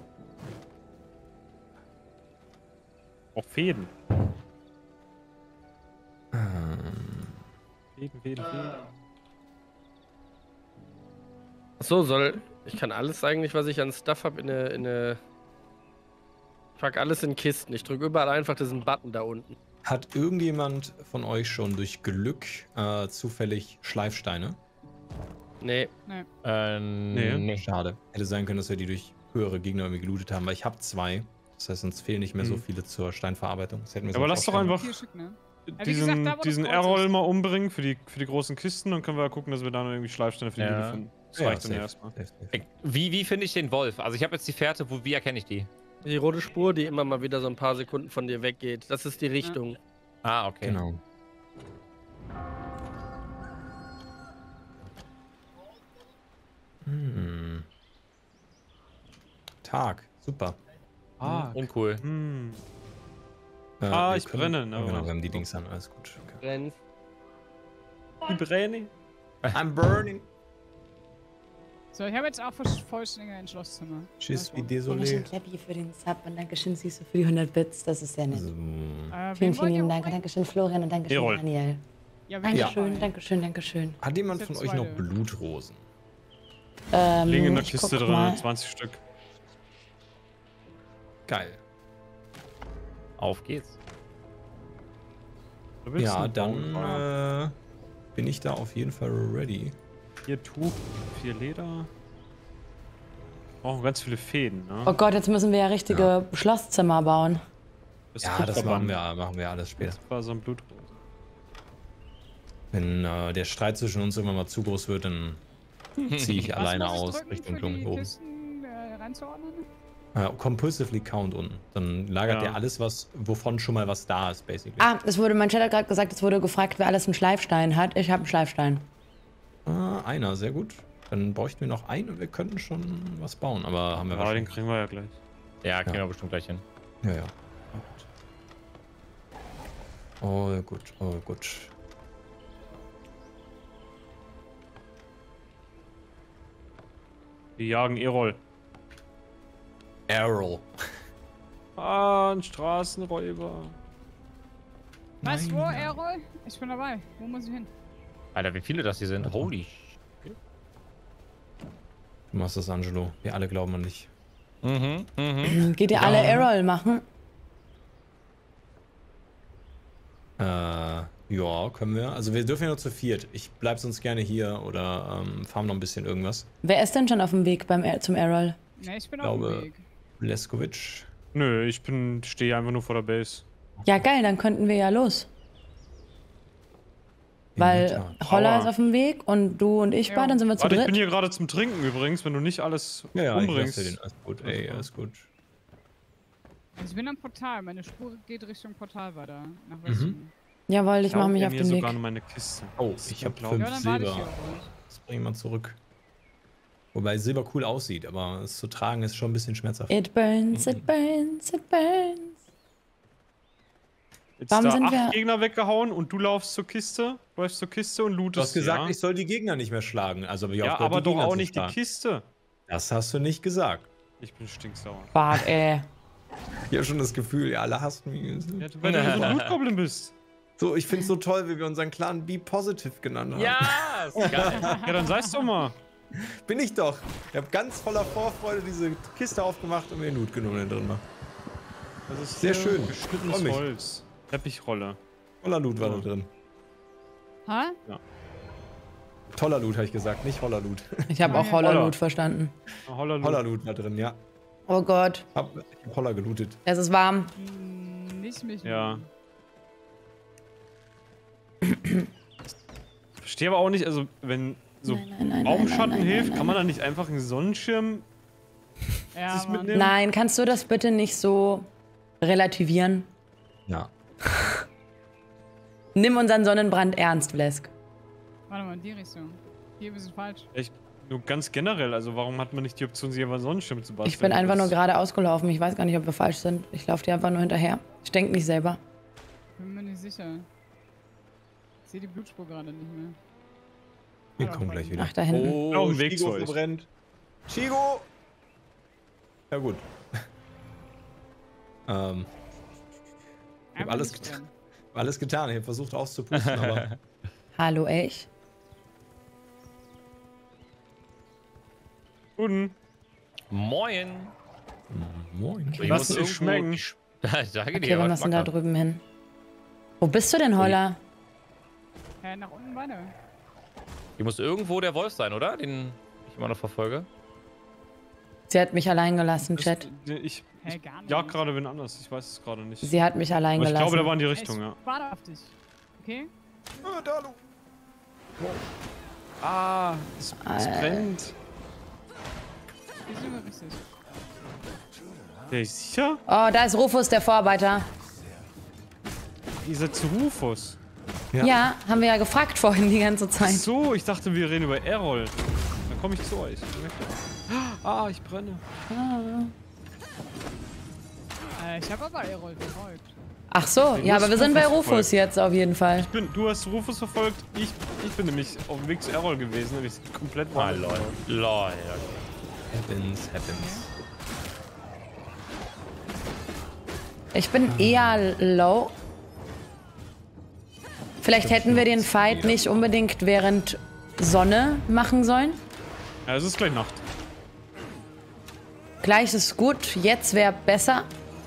Auch Fäden. Fäden. Achso, ich kann alles eigentlich, was ich an Stuff habe, in eine. Ich pack alles in Kisten. Ich drücke überall einfach diesen Button da unten. Hat irgendjemand von euch schon durch Glück zufällig Schleifsteine? Nee. Nee. Schade. Hätte sein können, dass wir die durch höhere Gegner irgendwie gelootet haben, weil ich habe 2. Das heißt, uns fehlen nicht mehr so viele zur Steinverarbeitung. Das hätten wir Ja, aber sonst lass auch doch schon- einfach 4 Stück, ne? wie diesen, gesagt, da, wo das diesen Kreuz Errol ist. mal umbringen für die großen Kisten, dann können wir gucken, dass wir da noch irgendwie Schleifsteine für die Ja. Lüge finden. Das Ja, reicht dann safe, erstmal. safe, safe. Wie finde ich den Wolf? Also ich habe jetzt die Fährte, wie erkenne ich die? Die rote Spur, die immer mal wieder so ein paar Sekunden von dir weggeht. Das ist die Richtung. Ah, okay. Genau. Tag, super. Uncool. Hm. Wir Ich brenne, Ja, ne, genau, oder? wir haben die Dings an, alles gut. Okay. Brennt. Die Brenne. I'm burning. So, ich habe jetzt auch Vollschlinge ins Schlosszimmer. Tschüss, wie Dankeschön, désolé. Clappy, für den Sub und Dankeschön, Sisu, für die 100 Bits. Das ist sehr nett. So. Vielen, vielen lieben Dank. Dankeschön, Florian, und Dankeschön, Errol. Daniel. Ja, Dankeschön, Dankeschön, Dankeschön. Hat jemand Das von ist euch der noch zweite. Blutrosen? Liegen in der ich Kiste guck drin, mal. 20 Stück. Geil. Auf geht's. Da willst du Ja, einen bauen. dann bin ich da auf jeden Fall ready. 4 Tuch, 4 Leder. Brauchen ganz viele Fäden, ne? Oh Gott, jetzt müssen wir ja richtige Schlosszimmer bauen. Ja, das machen wir alles später. Das war so ein Blutrose. Wenn der Streit zwischen uns irgendwann mal zu groß wird, dann ziehe ich alleine Was muss ich aus drücken, Richtung für Dschungel die oben. Kisten, reinzuordnen? Compulsively count unten. Dann lagert Ja. er alles, wovon schon mal was da ist, basically. Mein Chat hat gerade gesagt, es wurde gefragt, wer alles einen Schleifstein hat. Ich habe einen Schleifstein. Einer, sehr gut. Dann bräuchten wir noch einen und wir könnten schon was bauen, aber haben wir Ja, den wahrscheinlich. kriegen wir ja gleich. Ja, kriegen wir bestimmt gleich hin. Ja, ja. Oh gut, oh gut. Wir jagen Errol. Errol. Ah, ein Straßenräuber. Was, wo, Errol? Ich bin dabei. Wo muss ich hin? Alter, wie viele das hier sind. Holy. Du machst das, Angelo. Wir alle glauben an dich. Geht ihr alle Errol machen? Ja, können wir. Also wir dürfen ja nur zu viert. Ich bleib sonst gerne hier oder farm noch ein bisschen irgendwas. Wer ist denn schon auf dem Weg zum Errol? Ne, ich bin Ich auf dem glaube, Weg. Leskovic. Nö, ich stehe einfach nur vor der Base. Ja, geil, dann könnten wir ja los. Weil Inventar. Holler Aua. ist auf dem Weg und du und ich Ja. beide, dann sind wir zu Warte, ich bin dritt. hier gerade zum Trinken übrigens, wenn du nicht alles Ja, ich umbringst. lasse den. Alles gut, ey, alles gut. Also ich bin am Portal. Meine Spur geht Richtung Portal weiter. Nach Westen. Jawohl, ich mache mich Wir auf haben den hier Weg. sogar noch meine Kiste. Oh, Das ich ist habe unglaublich. 5 Ja, dann warte ich Silber. hier auf euch. Das bringe ich mal zurück. Wobei Silber cool aussieht, aber es zu tragen ist schon ein bisschen schmerzhaft. It burns, it burns, it burns. Jetzt Warum da sind 8 wir- Gegner weggehauen und du läufst zur Kiste und lootest Du hast gesagt, ja? ich soll die Gegner nicht mehr schlagen. Also habe ich Ja, aufgehört, aber die doch Gegner auch zu nicht die schlagen. Kiste. Das hast du nicht gesagt. Ich bin stinksauer. Bart, ey. Ich habe schon das Gefühl, ihr alle hasst mich. Ja, weil du so ein Blutgoblin bist. So, ich finde es so toll, wie wir unseren Clan Be Positive genannt haben. Ja, ist geil. Ja, dann sag's doch mal. Bin ich doch. Ich habe ganz voller Vorfreude diese Kiste aufgemacht und mir den Loot genommen, den drin war. Das ist Sehr hier schön. Freu Geschnittenes mich. Holz. Teppichrolle. Toller Loot war da drin. Hä? Toller Loot, habe ich gesagt, nicht Holler Loot. Ich habe auch Holler. Holler-Loot verstanden. Holler Holler Loot war drin, ja. Oh Gott, Ich hab Holler gelootet. es ist warm. Nicht mich. Ja. Ich verstehe aber auch nicht, also wenn so Baumschatten hilft, kann man dann nicht einfach einen Sonnenschirm Ja, sich Mann. mitnehmen? Nein, kannst du das bitte nicht so relativieren? Ja. Nimm unseren Sonnenbrand ernst, Vlesk. Warte mal, in die Richtung. Hier, wir sind falsch. Echt, nur ganz generell, also warum hat man nicht die Option, sich einfach einen Sonnenschirm zu basteln? Ich bin einfach nur Das- gerade ausgelaufen. Ich weiß gar nicht, ob wir falsch sind. Ich laufe dir einfach nur hinterher. Ich denke nicht selber. Bin mir nicht sicher. Ich sehe die Blutspur gerade nicht mehr. Wir kommen gleich wieder. Ach, da hinten. Auf Oh, dem Weg zu Chigo euch. verbrennt. Chigo! Ja gut. Ich habe Einfach alles nicht getan. drin. Alles getan. Ich habe versucht auszupusten, aber Hallo, echt? Guten. Moin. moin. Ich Lass muss dir irgendwo schmecken. die Danke Okay, dir, wir aber müssen da schmackhaft. drüben hin. Wo bist du denn, Holler? Nach unten weiter. Hier muss irgendwo der Wolf sein, oder? Den ich immer noch verfolge. Sie hat mich allein gelassen, Chat. Ich Hä, gar nicht. jag gerade wen anders, ich weiß es gerade nicht. Sie hat mich allein Aber ich glaube, der gelassen. war in die Ey, Richtung, ja. ich warte auf dich. Okay? Ah, es brennt. Hier sind wir richtig. Der ist sicher? Oh, da ist Rufus, der Vorarbeiter. Ihr seid zu Rufus. Ja. Ja, haben wir ja gefragt vorhin die ganze Ach Zeit. so, ich dachte, wir reden über Errol. Dann komme ich zu euch. Ah, ich brenne. Ich habe aber Errol verfolgt. Ach so, Du ja, hast aber wir sind bei Rufus Rufus jetzt auf jeden Fall. Du hast Rufus verfolgt, ich bin nämlich auf dem Weg zu Errol gewesen, nämlich komplett Ah, woanders. lol. Lol. Happens. Ich bin eher low. Vielleicht hätten wir den Fight nicht unbedingt während Sonne machen sollen. Ja, es ist gleich Nacht. Gleich ist gut, jetzt wäre besser.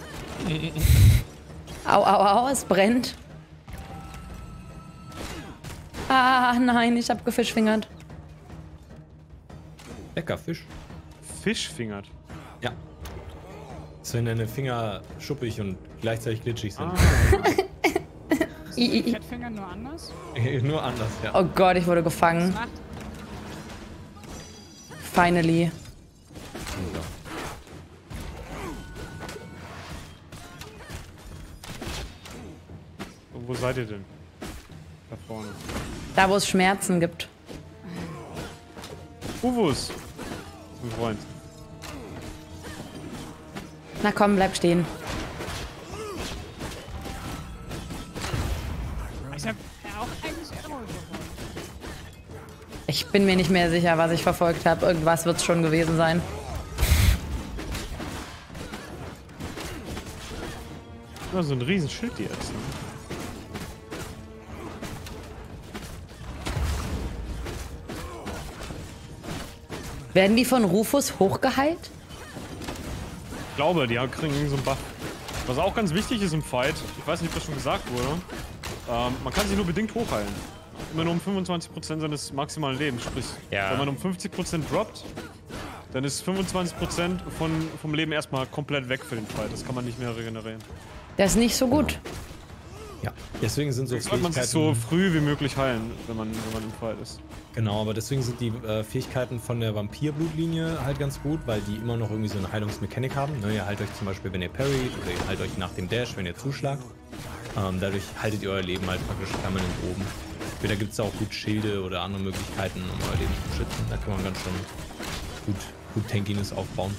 Au, au, au, es brennt. Ah, nein, ich hab gefischfingert. Lecker Fisch. Fisch fingert. Ja. Das ist, wenn deine Finger schuppig und gleichzeitig glitschig sind. Fettfinger nur anders? Nur anders, ja. Oh Gott, ich wurde gefangen. Macht. Finally. Wo seid ihr denn? Da vorne. Da, wo es Schmerzen gibt. Rufus. Mein Freund. Na komm, bleib stehen. Ich habe auch eigentlich Errol verfolgt. Ich bin mir nicht mehr sicher, was ich verfolgt habe. Irgendwas wird es schon gewesen sein. Ja, so ein riesen Schild die jetzt. Ne? Werden die von Rufus hochgeheilt? Ich glaube, die kriegen irgendwie so einen Buff. Was auch ganz wichtig ist im Fight, ich weiß nicht, ob das schon gesagt wurde, man kann sich nur bedingt hochheilen. Immer nur um 25% seines maximalen Lebens. Sprich, Ja. wenn man um 50% droppt, dann ist 25% vom Leben erstmal komplett weg für den Fight. Das kann man nicht mehr regenerieren. Das ist nicht so gut. Ja. Deswegen sind so Sollte man sich Fähigkeiten. so früh wie möglich heilen, wenn man im Fight ist. Genau, aber deswegen sind die Fähigkeiten von der Vampir-Blutlinie halt ganz gut, weil die immer noch irgendwie so eine Heilungsmechanik haben. Ne, ihr heilt euch zum Beispiel, wenn ihr parryt, oder ihr heilt euch nach dem Dash, wenn ihr zuschlagt. Dadurch haltet ihr euer Leben halt praktisch permanent oben. Später gibt es auch gut Schilde oder andere Möglichkeiten, um euer Leben zu schützen. Da kann man ganz schön gut Tankiness aufbauen.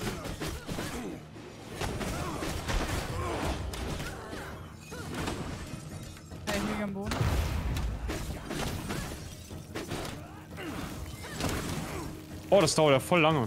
Ich liege am Boden. Oh, das dauert ja voll lange.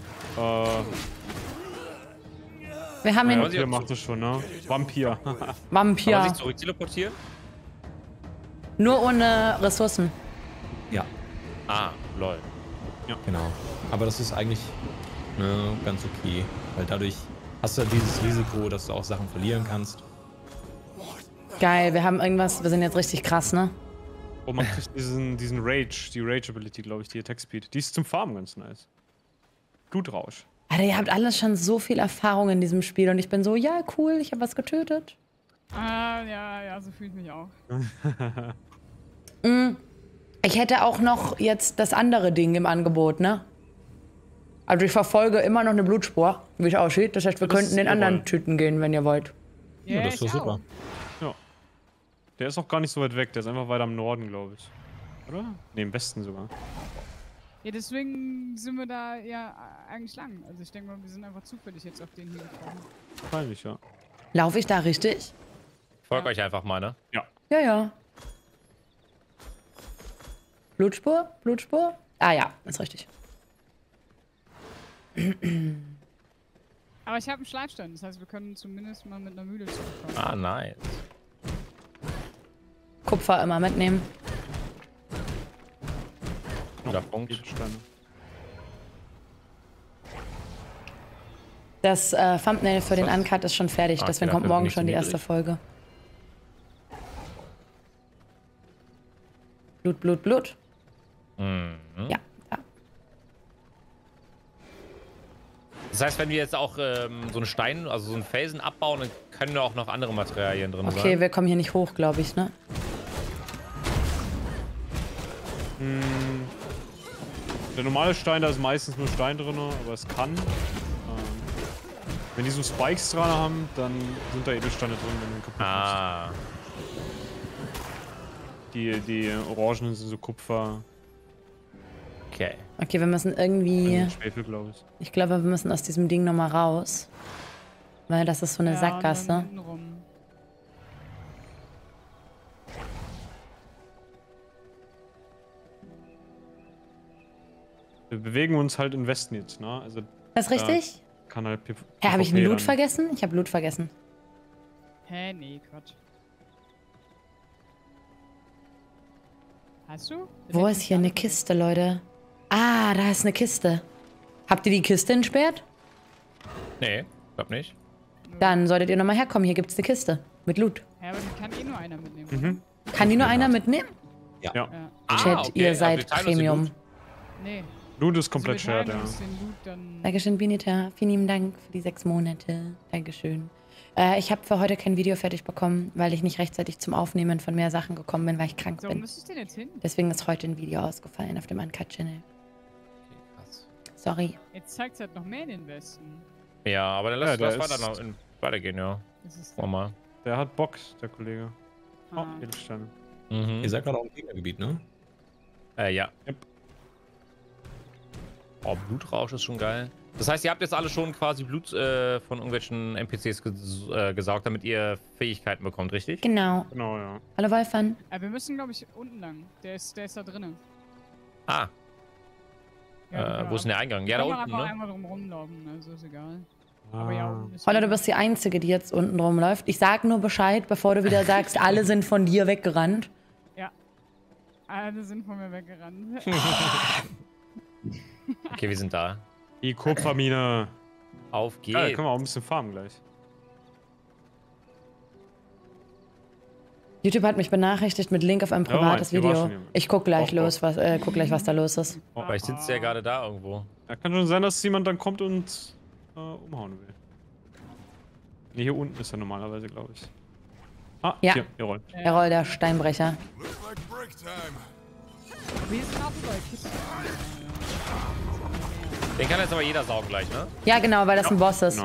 Wir haben Ja, ihn. Vampir macht das schon, ne? Vampir. Kann man Vampir. sich zurück teleportieren? Nur ohne Ressourcen. Ja, Ah, lol. genau. Aber das ist eigentlich ganz okay, weil dadurch hast du ja dieses Risiko, dass du auch Sachen verlieren kannst. Geil, wir haben irgendwas, wir sind jetzt richtig krass, ne? Oh, man kriegt diesen Rage, die Rage-Ability, glaube ich, die Attack-Speed. Die ist zum Farmen ganz nice. Blutrausch. Alter, ihr habt alles schon so viel Erfahrung in diesem Spiel und ich bin so, ja, cool, ich habe was getötet. Ja, so fühle ich mich auch. Ich hätte auch noch jetzt das andere Ding im Angebot, ne? Also ich verfolge immer noch eine Blutspur, wie es aussieht. Das heißt, wir könnten den anderen Tüten gehen, wenn ihr wollt. Ja, das ist doch ich super. auch. Ja. Der ist auch gar nicht so weit weg. Der ist einfach weiter im Norden, glaube ich. Oder? Ne, im Westen sogar. Ja, deswegen sind wir da ja eigentlich lang. Also ich denke mal, wir sind einfach zufällig jetzt auf den hier gekommen. Wahrscheinlich, ja. Laufe ich da richtig? Folgt euch einfach mal, ne? Ja. Ja, ja. Blutspur? Blutspur? Ah ja, ist richtig. Aber ich habe einen Schleifstein, das heißt, wir können zumindest mal mit einer Mühle zurückkommen. Ah, nice. Kupfer immer mitnehmen. Guter Punkt. Edelsteine. Das Thumbnail für den Uncut ist schon fertig. Ah, Deswegen okay, kommt dafür morgen bin ich schon die zu erste niedrig. Folge. Blut, Blut, Blut. Mhm. Ja, da. Das heißt, wenn wir jetzt auch so einen Stein, also so einen Felsen abbauen, dann können wir auch noch andere Materialien drin sein. Okay, wir kommen hier nicht hoch, glaube ich, ne? Der normale Stein, da ist meistens nur Stein drin, aber es kann. Wenn die so Spikes dran haben, dann sind da Edelsteine drin, wenn du ihn kaputt machst. Ah. Die Orangen sind so Kupfer. Okay. Okay, wir müssen irgendwie... Schwefel, glaube ich. Ich glaube, wir müssen aus diesem Ding nochmal raus. Weil das ist so eine Ja, Sackgasse. und dann hinten rum. Wir bewegen uns halt im Westen jetzt, ne? Also Das ist richtig? kann halt Hä, habe ich ein PvP Loot dann- vergessen? Ich habe Loot vergessen. Hä, nee, Quatsch. Hast du? Wo ist hier eine Kiste, Leute? Ah, da ist eine Kiste. Habt ihr die Kiste entsperrt? Nee, glaub nicht. Dann solltet ihr nochmal herkommen. Hier gibt's eine Kiste mit Loot. Ja, aber die kann eh nur einer mitnehmen. Kann die nur einer mitnehmen? Ja. Ja. Chat, okay, ihr aber seid wir teilen uns den Premium. Loot. Nee. Loot ist Also komplett wir teilen shared, ja. uns den Loot dann. Dankeschön, Binita. Vielen lieben Dank für die 6 Monate. Dankeschön. Ich habe für heute kein Video fertig bekommen, weil ich nicht rechtzeitig zum Aufnehmen von mehr Sachen gekommen bin, weil ich krank So, bin. müsste ich denn jetzt hin? Deswegen ist heute ein Video ausgefallen auf dem Uncut-Channel. Okay, krass. Sorry. Jetzt zeigt es halt noch mehr in den Westen. Ja, aber dann Ja, lass der weitergehen, ja. Das ist Wollen wir mal. Der hat Bock, der Kollege. Oh, Ah. Edelsteine. Mhm. Ihr seid gerade auch im Gegnergebiet, ne? Ja. Yep. Oh, Blutrausch ist schon geil. Das heißt, ihr habt jetzt alle schon quasi Blut von irgendwelchen NPCs gesaugt, damit ihr Fähigkeiten bekommt, richtig? Genau. Genau, ja. Hallo Wolfan. Wir müssen, glaube ich, unten lang. Der ist da drinnen. Ah, wo ist denn der Eingang? Ja, da unten, einfach ne? einmal drum rumlaufen, also ist egal. Aber ja, unten ist Holla, du bist die Einzige, die jetzt unten rumläuft. Ich sag nur Bescheid, bevor du wieder sagst, alle sind von dir weggerannt. Alle sind von mir weggerannt. Okay, wir sind da. Die Kupfermine. Auf geht's. Ja, da können wir auch ein bisschen farmen gleich. YouTube hat mich benachrichtigt mit Link auf ein Ja, privates hier war Video. schon jemand. Ich guck gleich Doch, los, guck gleich, was da los ist. Vielleicht sitzt ja gerade da irgendwo. Ja, kann schon sein, dass jemand dann kommt und umhauen will. Ne, hier unten ist er normalerweise, glaube ich. Ah, Ja. hier rollt. Errol, der Steinbrecher. Wir sind auch überall Kisten. Den kann jetzt aber jeder saugen gleich, ne? Ja, genau, weil das ein Boss ist. Genau.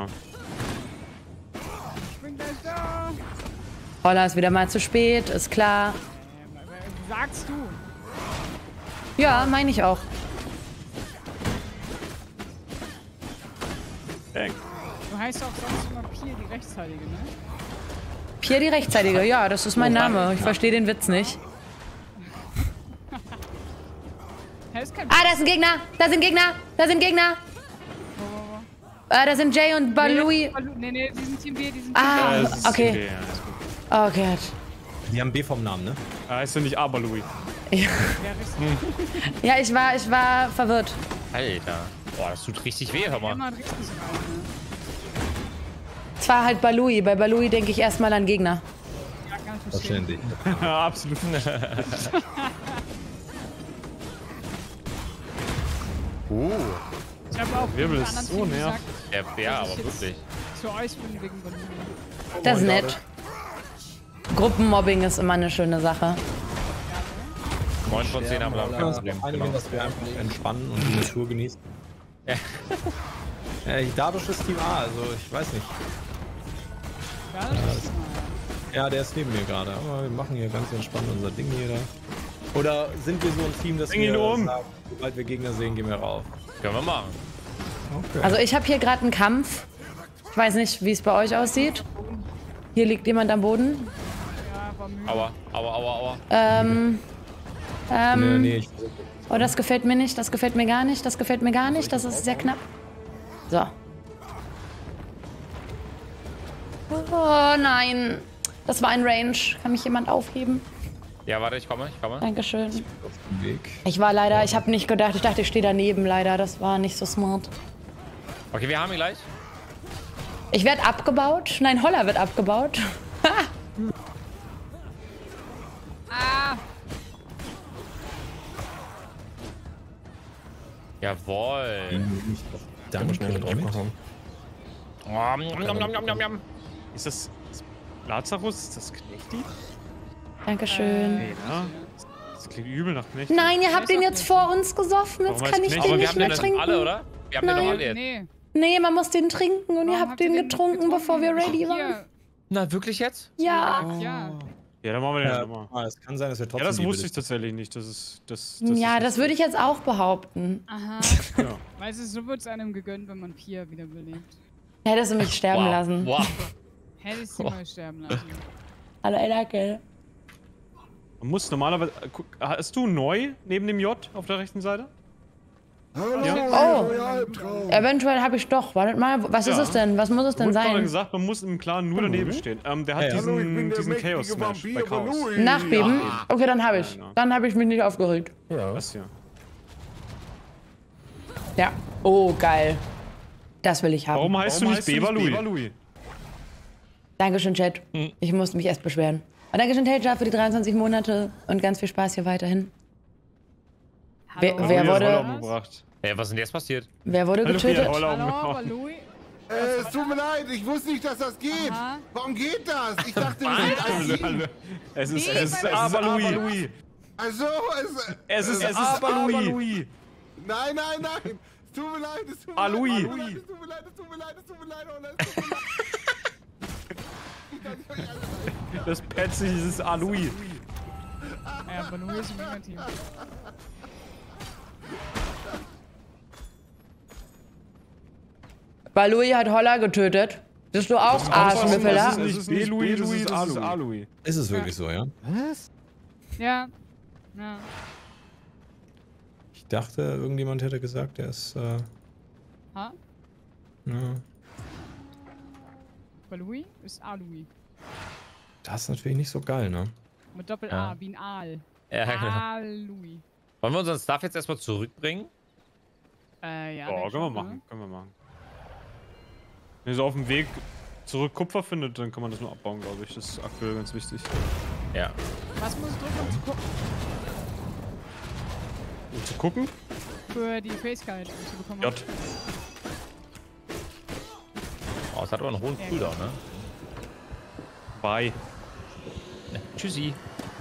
Ich bin gleich da. Holla ist wieder mal zu spät, ist klar. Sagst du? Ja, meine ich auch. Dang. Du heißt auch sonst immer Pier, die Rechtsheilige, ne? Pierre die Rechtszeitige, ja, das ist mein Name. Ich verstehe den Witz nicht. Hä, ist kein Ah, da ist ein Gegner! Da sind Gegner! Da sind Gegner! Da sind Jay und Balui. Nee, die sind Team B, die sind Ah, Ja, das ist okay. ja, ist gut. Oh Gott. Die haben B vom Namen, ne? Heißt ja nicht Aberlouis. Team B. Ja, richtig. Ja, ich war verwirrt. Alter. Boah, das tut richtig weh, hör mal. Immer richtig rein, Es war halt Balui. Bei Balui denke ich erstmal an Gegner. ne? Ja, ganz Verständlich. Ja, absolut. Ich habe auch Wirbel mit ist anderen so Team nervig. gesagt, Ja, dass aber ich jetzt wirklich. zu euch bin wegen Volumen. Das ist nett. Gruppenmobbing ist immer eine schöne Sache. 9 von 10 haben wir Ja, kein das Problem. einige, Genau. dass wir einfach entspannen und die Natur genießen. Ja. Dabisch ist Team A, also ich weiß nicht. Ja, das ist mal. Ja, der ist neben mir gerade, aber wir machen hier ganz entspannt unser Ding hier da. Oder sind wir so ein Team, dass Bring ihn wir um. sagen, sobald wir Gegner sehen, gehen wir rauf? Können wir machen. Okay. Also ich habe hier gerade einen Kampf. Ich weiß nicht, wie es bei euch aussieht. Hier liegt jemand am Boden. Ja, war müde. Aua. nee, ich Oh, das gefällt mir nicht, das gefällt mir gar nicht, das gefällt mir gar nicht, das ist sehr knapp. So. Oh nein. Das war ein Range. Kann mich jemand aufheben? Ja, warte, ich komme. Dankeschön. auf dem Weg. Ich war leider, ich habe nicht gedacht, ich dachte, ich stehe daneben leider. Das war nicht so smart. Okay, wir haben ihn gleich. Ich werde abgebaut. Nein, Holler wird abgebaut. Jawohl. Dann schnell mit mit. Ist das Lazarus? Ist das Knechti? Dankeschön. Nee, ne? Das klingt übel nach Knechti. Nein, ihr habt ihn jetzt vor uns gesoffen. Jetzt Warum kann heißt ich Knecht? den Aber wir nicht haben mehr den trinken. alle, oder? Wir haben den doch Nein. alle jetzt. Nee. Nee, man muss den trinken und ihr Warum habt den getrunken, bevor wir ready waren. Hier. Na, wirklich jetzt? Ja. Ja. Ja, dann machen wir den nochmal. Es kann sein, dass wir Ja, trotzdem das die wusste ich Belicht- tatsächlich nicht. Das Ja, das würde ich jetzt auch behaupten. Aha. Ja. Weißt du, so wird es einem gegönnt, wenn man Pia wiederbelebt. Hättest du mich sterben Wow. lassen. Wow. Hättest sie mal sterben lassen. Hallo, ey, danke. Man muss normalerweise. Guck, hast du neu neben dem J auf der rechten Seite? Oh, eventuell habe ich doch. Wartet mal, was ist Ja. es denn? Was muss es denn Wurde gerade sein? gesagt, man muss im Klaren nur daneben stehen. Der hat Ja, ja. diesen Chaos Smash bei Chaos. Nachbeben? Okay, dann habe ich. Ja, genau. Dann habe ich mich nicht aufgeregt. Das hier. Ja. Oh, geil. Das will ich haben. Warum heißt du nicht Beber Louis? Dankeschön, Chat. Ich musste mich erst beschweren. Und Dankeschön, Taja, für die 23 Monate und ganz viel Spaß hier weiterhin. Wer Louis hat wurde- Holler umgebracht. Was ist denn jetzt passiert? Wer wurde Hallo, Louis hat getötet? Holler Hallo, umgebracht. aber Louis? Es tut mir leid, ich wusste nicht, dass das geht. Aha. Warum geht das? Ich dachte, wir sind ein Team. Es ist Nee, aber Louis. Also, Es ist aber Louis. nein, nein, nein. Es tut mir leid, es tut mir Ah, leid. Louis. Es tut mir leid, es tut mir leid, es tut mir leid, es tut mir leid, Ola, es tut mir leid. Ich kann nicht mehr alles Das Petzig ist Louis. Ja, aber Louis ist im Mega-Team. Weil Louis hat Holler getötet. Bist du auch Arschmüffler? Das ist nicht Louis, das ist Louis. Ist es wirklich so, ja? Was? Ja. Ja. Ich dachte, irgendjemand hätte gesagt, der ist. Ha? Ja. Bei Louis ist A-Louis. Das ist natürlich nicht so geil, ne? Mit Doppel-A, Ja. wie ein Aal. Ja, genau. A-Louis. Wollen wir unseren Stuff jetzt erstmal zurückbringen? Ja. Oh, denk können wir schon, machen, ne? können wir machen. Wenn ihr so auf dem Weg zurück Kupfer findet, dann kann man das nur abbauen, glaube ich. Das ist aktuell ganz wichtig. Ja. Was muss ich drücken, um zu gucken? Um zu gucken? Für die Fähigkeit, die ich bekommen J. habe. Oh, es hat aber einen hohen Cooldown, ne? Bye. Ja. Tschüssi.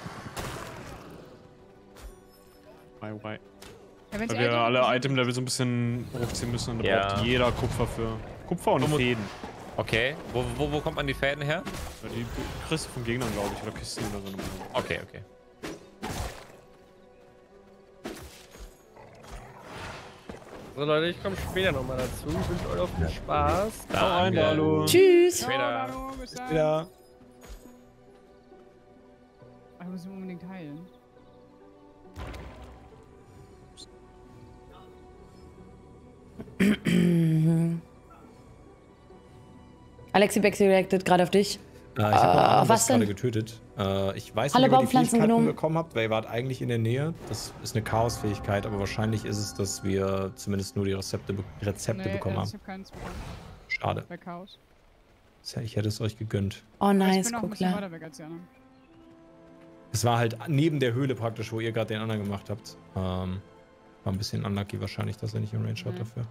Bye, bye. Ja, wenn's Weil wir Item- alle Item-Level so ein bisschen hochziehen müssen und da Ja. braucht jeder Kupfer für. Kupfer und Fäden. Okay. Wo kommt man die Fäden her? Ja, die kriegst du von Gegnern, glaube ich, oder Kisten oder so. Okay. So Leute, ich komme später nochmal dazu. Ich wünsche euch auch viel Spaß. Hau rein, Danke. hallo. Tschüss. Ciao, Später. hallo, bis dann. Ja. Ach, ich muss ihn unbedingt heilen. Alexi Bexi reacted gerade auf dich. Ich habe was was gerade denn? getötet. Ich weiß Alle nicht, ob ihr die Baumpflanzen Fähigkeiten genommen. bekommen habt, weil ihr wart eigentlich in der Nähe. Das ist eine Chaos-Fähigkeit, aber wahrscheinlich ist es, dass wir zumindest nur die Rezepte bekommen ich haben. hab keins bekommen. Schade. Bei Chaos. Ich hätte es euch gegönnt. Oh, Aber nice, ich bin auch ein guck bisschen klar. weiter weg als die anderen. Es war halt neben der Höhle praktisch, wo ihr gerade den anderen gemacht habt. War ein bisschen unlucky wahrscheinlich, dass er nicht im Range hat dafür.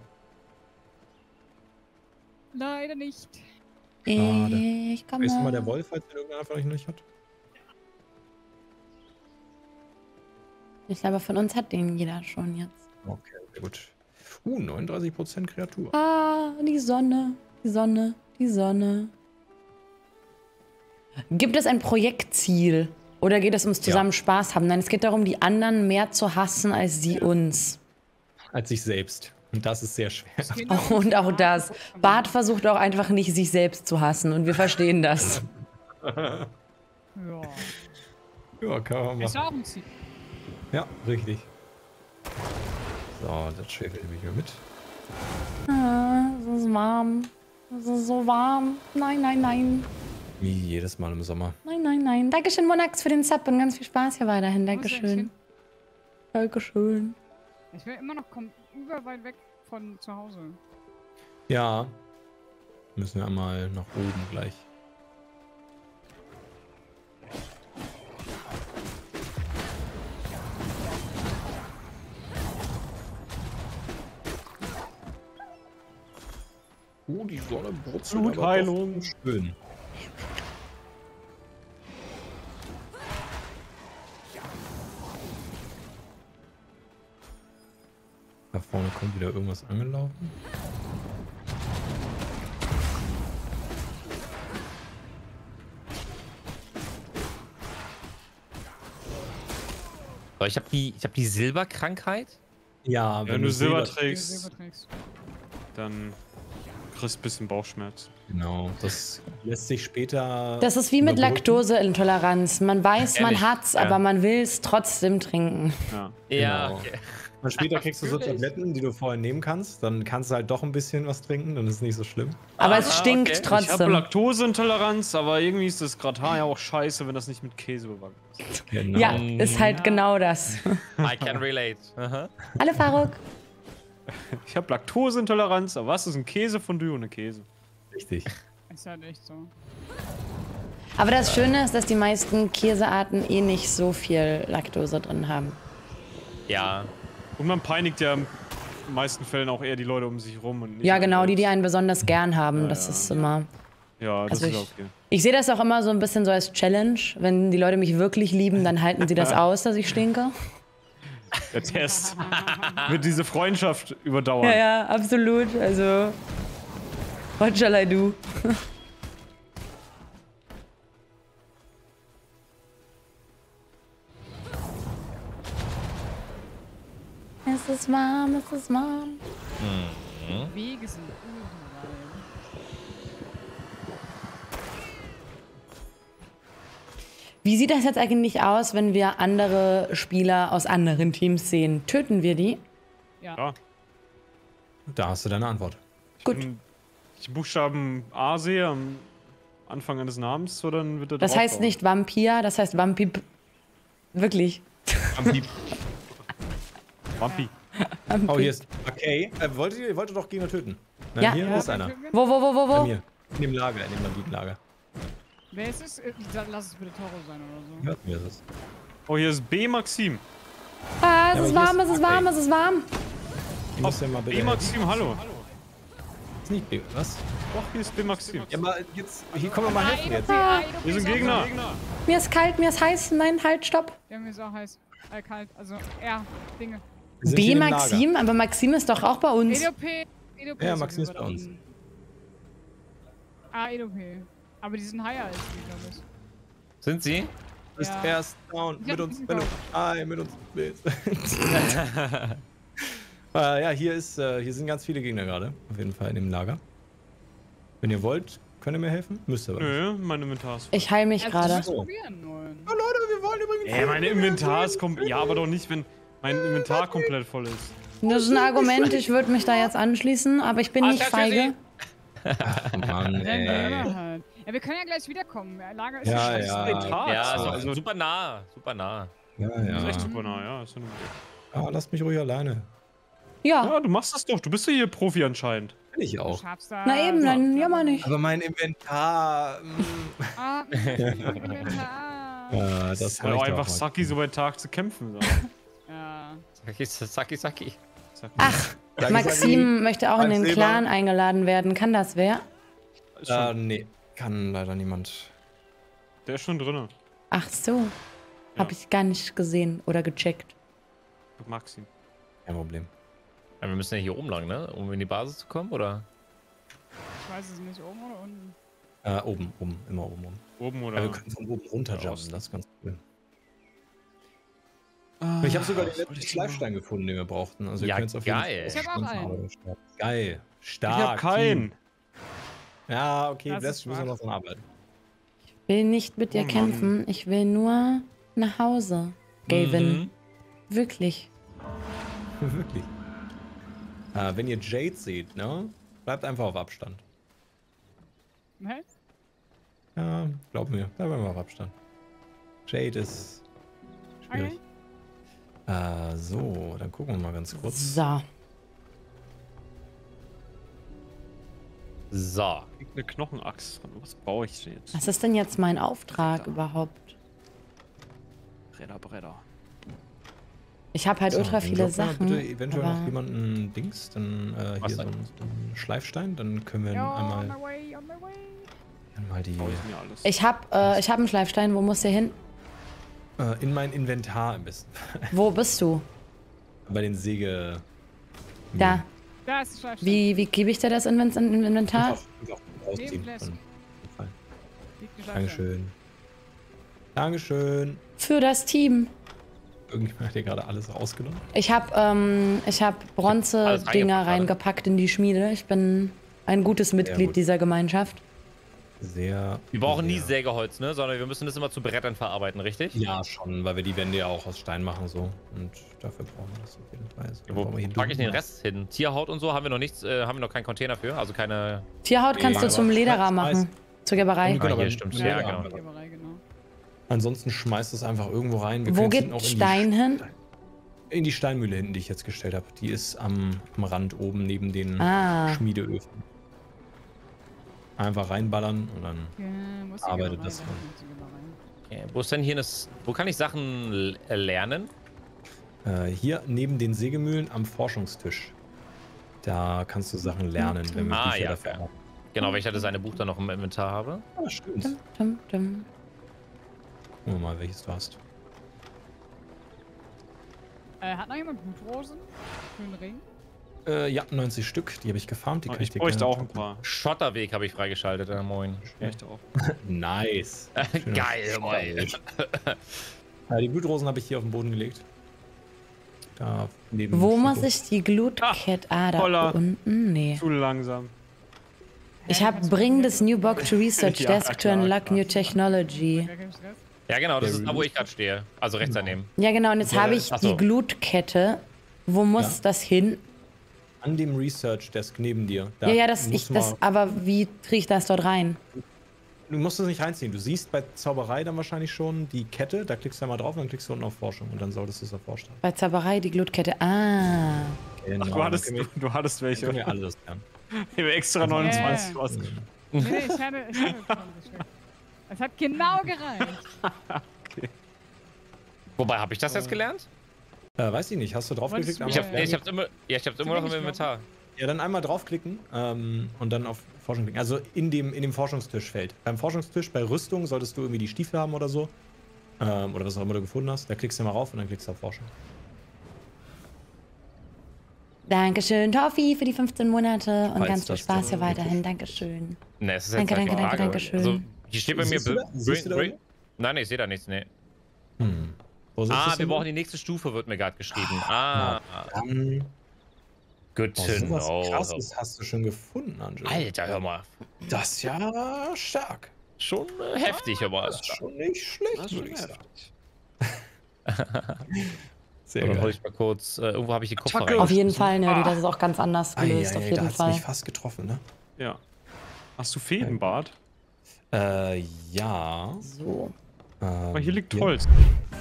Leider nicht. Schade. Ich komme. Weißt du mal, der Wolf, falls der irgendeiner von euch noch nicht hat? Ich glaube, von uns hat den jeder schon jetzt. Okay, sehr gut. 39% Kreatur. Ah, die Sonne, die Sonne, die Sonne. Gibt es ein Projektziel? Oder geht es ums zusammen Spaß haben? Nein, es geht darum, die anderen mehr zu hassen als sie uns. Als sich selbst. Und das ist sehr schwer. Und auch das. Bart versucht auch einfach nicht, sich selbst zu hassen. Und wir verstehen das. Ja. Ja, kann man Ist machen. auch ein Ziel. Ja, richtig. So, das schwefelt nämlich hier mit. Ah, es ist warm. Es ist so warm. Nein, nein, nein. Wie jedes Mal im Sommer. Nein, nein, nein. Dankeschön, Monax, für den Sub und ganz viel Spaß hier weiterhin. Wo ist der Dankeschön. hin? Dankeschön. Ich will immer noch überweit weg von zu Hause. Ja. Müssen wir einmal nach oben gleich. Oh, die Sonne brutzelt. aber Blutheilung. doch schön. Da vorne kommt wieder irgendwas angelaufen. So, ich hab die Silberkrankheit. Ja, Wenn du Silber Silber trägst, trägst. dann kriegst du ein bisschen Bauchschmerz. Genau, das lässt sich später. Das ist wie mit überbrücken. Laktoseintoleranz. Man weiß, man Ehrlich, hat's, ja. aber man will es trotzdem trinken. Ja. Ja, Genau. okay. Und später kriegst du so Tabletten, die du vorher nehmen kannst. Dann kannst du halt doch ein bisschen was trinken, dann ist es nicht so schlimm. Aber es stinkt okay. Ich habe trotzdem. Laktoseintoleranz, aber irgendwie ist das Gratin ja auch scheiße, wenn das nicht mit Käse bebacken ist. Genau. Ja, ist halt genau das. I can relate. Aha. Hallo Faruk. Ich habe Laktoseintoleranz, aber was ist ein Käsefondue ohne Käse? Richtig. Ist halt echt so. Aber das Schöne ist, dass die meisten Käsearten eh nicht so viel Laktose drin haben. Ja. Und man peinigt ja in den meisten Fällen auch eher die Leute um sich rum. Und nicht Ja, genau, selbst. die einen besonders gern haben. Das ist immer. Ja, das Also ist ich- okay. Ich sehe das auch immer so ein bisschen so als Challenge. Wenn die Leute mich wirklich lieben, dann halten sie das aus, dass ich stinke. Der Test wird diese Freundschaft überdauern. Ja, ja, absolut. Also, what shall I do? Es ist warm, es ist warm. Wege sind überall. Wie sieht das jetzt eigentlich aus, wenn wir andere Spieler aus anderen Teams sehen? Töten wir die? Ja. Da hast du deine Antwort. Gut. Wenn ich den Buchstaben A sehe am Anfang eines Namens, so dann wird er Das heißt nicht Vampir, das heißt Vampip. Wirklich. Vampi. Vampi. Oh, hier ist. Okay. Ihr wolltet doch Gegner töten. Nein, Ja. hier Ja, ist einer. Wo? Bei mir. In dem Lager, in dem Banditenlager. Wer ist es? Lass es bitte Toro sein oder so. Hört mir das. Oh, hier ist B. Maxim. Ah, es aber ist hier warm, ist es ist warm, es ist warm. Ich muss ja mal bitte. B. Maxim, hallo. Ist nicht B. Was? Doch, hier ist B. Maxim. Ja, aber jetzt. Hier können wir mal helfen jetzt. Ah, Wir sind Gegner. mir ist kalt, mir ist heiß. Nein, halt, stopp. Ja, mir ist auch heiß. Kalt. Also, Dinge. Wir sind B hier im Lager. Maxim, aber Maxim ist doch auch bei uns. EDP Ja, ist Maxim ist bei uns. übertrieben. Ah, EDP. Aber die sind higher als die, glaube ich. Sind sie? Du bist Ja. erst down. Ich Mit hab uns, einen wenn du. Kopf. Mit uns willst. Ja, hier sind ganz viele Gegner gerade. Auf jeden Fall in dem Lager. Wenn ihr wollt, könnt ihr mir helfen? Müsst ihr aber. Nö, mein Inventar ist. Ich heil mich gerade. Also, probieren wollen. Oh, Leute, wir wollen übrigens. Mein Inventar ist komplett. Ja, aber doch nicht, wenn mein Inventar komplett voll ist. Das ist ein Argument, ich würde mich da jetzt anschließen, aber ich bin nicht feige. Mann, Dann ey. gehen wir halt. Ja, wir können ja gleich wiederkommen. Lager ist Ja, schon ja. Inventar. Ja, ist also, super nah. Super nah. Ja, das ist echt ja. super nah, ja. Ist ja, nur- Ah, lasst mich ruhig alleine. Ja, ja, du machst das doch. Du bist ja hier Profi anscheinend. Bin ich auch. Sharpstar. na eben, dann jammer nicht. Aber mein Inventar. Ah, Inventar. Das Das war war auch ich einfach doch mal. Saki so bei Tag zu kämpfen. So. Ja. Saki. Saki. Ach, Sagi, Maxim möchte auch in den Silber. Clan eingeladen werden. Kann das wer? Nee, kann leider niemand. Der ist schon drin. Ach so. Hab ich gar nicht gesehen oder gecheckt. Maxim. Kein Problem. Ja, wir müssen ja hier oben lang, ne? Um in die Basis zu kommen, oder? Ich weiß es nicht, oben oder unten? Oben, immer oben. Oben Ja, oder? wir können von oben runterjumpen, Osten. das ist ganz cool. Ich habe sogar den was wollte letzten ich Schleifstein gefunden, den wir brauchten. Also ihr Ja, könnt's auf jeden geil. Fall Ich hab auch einen. Geil. Ich Stark. hab keinen. Ja, okay, Das das ist müssen wir schwach. noch dran arbeiten. Ich will nicht mit dir Oh Mann. kämpfen. Ich will nur nach Hause. Gavin. Mhm. Wirklich. Wirklich. Wenn ihr Jade seht, ne? Bleibt einfach auf Abstand. Ne? Ja, glaub mir, bleibt einfach auf Abstand. Jade ist schwierig. Okay. So, dann gucken wir mal ganz kurz. So. So. Eine Knochenaxt. Was brauche ich denn jetzt? Was ist denn jetzt mein Auftrag überhaupt? Bredder. Ich habe halt So, ultra dann viele droppt mal Sachen. Bitte eventuell aber noch jemanden Dings, dann Was hier so denn? einen Schleifstein, dann können wir Yo, on einmal, my way, on my way. einmal die Brauche ich mir alles. ich hab einen Schleifstein. Wo muss der hin? in mein Inventar am besten. Wo bist du? Bei den Säge. Da. Da ist der Schleifstein. Wie gebe ich dir das Inventar? Einfach rausziehen. Neben Flask. Dann- Liegt der Schleifstein. Dankeschön. Dankeschön. Für das Team. Irgendjemand hat hier gerade alles rausgenommen. Ich hab Bronze-Dinger reingepackt, reingepackt in die Schmiede. Ich bin ein gutes Mitglied gut. dieser Gemeinschaft. Sehr. Wir brauchen nie sehr- Sägeholz, ne? Sondern wir müssen das immer zu Brettern verarbeiten, richtig? Ja, schon, weil wir die Wände ja auch aus Stein machen so. Und dafür brauchen wir das auf jeden Fall. Also, Wo brauchen wir hier packe ich den drüben- Rest hin? Tierhaut und so haben wir noch nichts, haben wir noch keinen Container für, also keine. Tierhaut kannst du aber zum Lederer schmeiß- machen. Zur Gerberei. Genau, Ah, hier aber- stimmt. Ja, Ja, ja, genau. Geberei, genau. Ansonsten schmeißt es einfach irgendwo rein. Wir Wo können es geht hinten auch Stein hin? In die Steinmühle hinten, die ich jetzt gestellt habe. Die ist am Rand oben neben den Ah. Schmiedeöfen. Einfach reinballern und dann. Ja, muss die Arbeitet Geberei, das da mal. ist die Geberei. Okay, wo ist denn hier wo kann ich Sachen lernen? Hier neben den Sägemühlen am Forschungstisch. Da kannst du Sachen lernen, wenn wir Ah, Bücher ja, dafür fair. haben. Genau, weil ich hatte seine Buch da noch im Inventar habe. Ah, stimmt. Dum, dum. Gucken wir mal, welches du hast. Hat noch jemand Blutrosen? Für einen Ring? Ja, 90 Stück. Die habe ich gefarmt. Die kann Ich dir bräuchte gerne auch ein droppen. paar. Schotterweg habe ich freigeschaltet, moin. Bräuchte auch. Nice. Schöner Geil, moin. Ja, die Blutrosen habe ich hier auf den Boden gelegt. Da neben Wo dem muss Foto. ich die Glutkette? Ah, da Holla. unten? Nee. Zu langsam. Ich hab Bring this new book to research Ja, desk to klar, unlock klar. new technology. Gar kein Stress. Ja, genau, das Der ist da, wo ich gerade stehe. Also rechts daneben. Ja, genau. Und jetzt Ja, habe ich ach so. die Glutkette. Wo muss Ja. das hin? An dem Research Desk neben dir. Da Ja, musst du mal- aber wie kriege ich das dort rein? Du musst es nicht reinziehen. Du siehst bei Zauberei dann wahrscheinlich schon die Kette. Da klickst du einmal drauf und dann klickst du unten auf Forschung. Und dann solltest du es erforscht haben. Bei Zauberei die Glutkette. Ah. Genau, Ach, dann können wir, du hattest welche. können wir alles lernen. Ich habe extra 29 Ja. ausgeschrieben. Nee, ich hatte schon geschickt. Es hat genau gereicht. Wobei, habe ich das jetzt gelernt? Weiß ich nicht. Hast du draufgeklickt? Wolltest du Einmal? Nee, ich hab's immer, ja, ich hab's immer noch im Inventar. Ja, dann einmal draufklicken und dann auf Forschung klicken. Also in dem Forschungstischfeld. Beim Forschungstisch, bei Rüstung, solltest du irgendwie die Stiefel haben oder so. Oder was auch immer du gefunden hast. Da klickst du mal rauf und dann klickst du auf Forschung. Dankeschön, Toffi, für die 15 Monate und Falls ganz viel das Spaß hier dann weiterhin. Dankeschön. Ne, es ist Danke, jetzt halt die danke, Frage. danke schön. Also, hier steht bei mir. Siehst du da? Siehst du da oben? Nein, ich sehe da nichts, ne. Wo sitzt Ah, das wir denn? brauchen die nächste Stufe, wird mir gerade geschrieben. Ah, Dann, good to sowas know. Krasses hast du schon gefunden, Angelo. Alter, hör mal. Das ist ja stark. Schon heftig, aber. Das ist schon nicht schlecht, Das ist würde schon ich sagen. heftig. Sehr Dann hol geil. ich mal kurz. Irgendwo habe ich die Kupfer Attacke. rein. Auf jeden Fall, Nerdy, das ist auch ganz anders gelöst, auf Da jeden hat's Fall. mich fast getroffen, ne? Ja. Hast du Fädenbart? Ja. So. Aber hier liegt hier. Holz.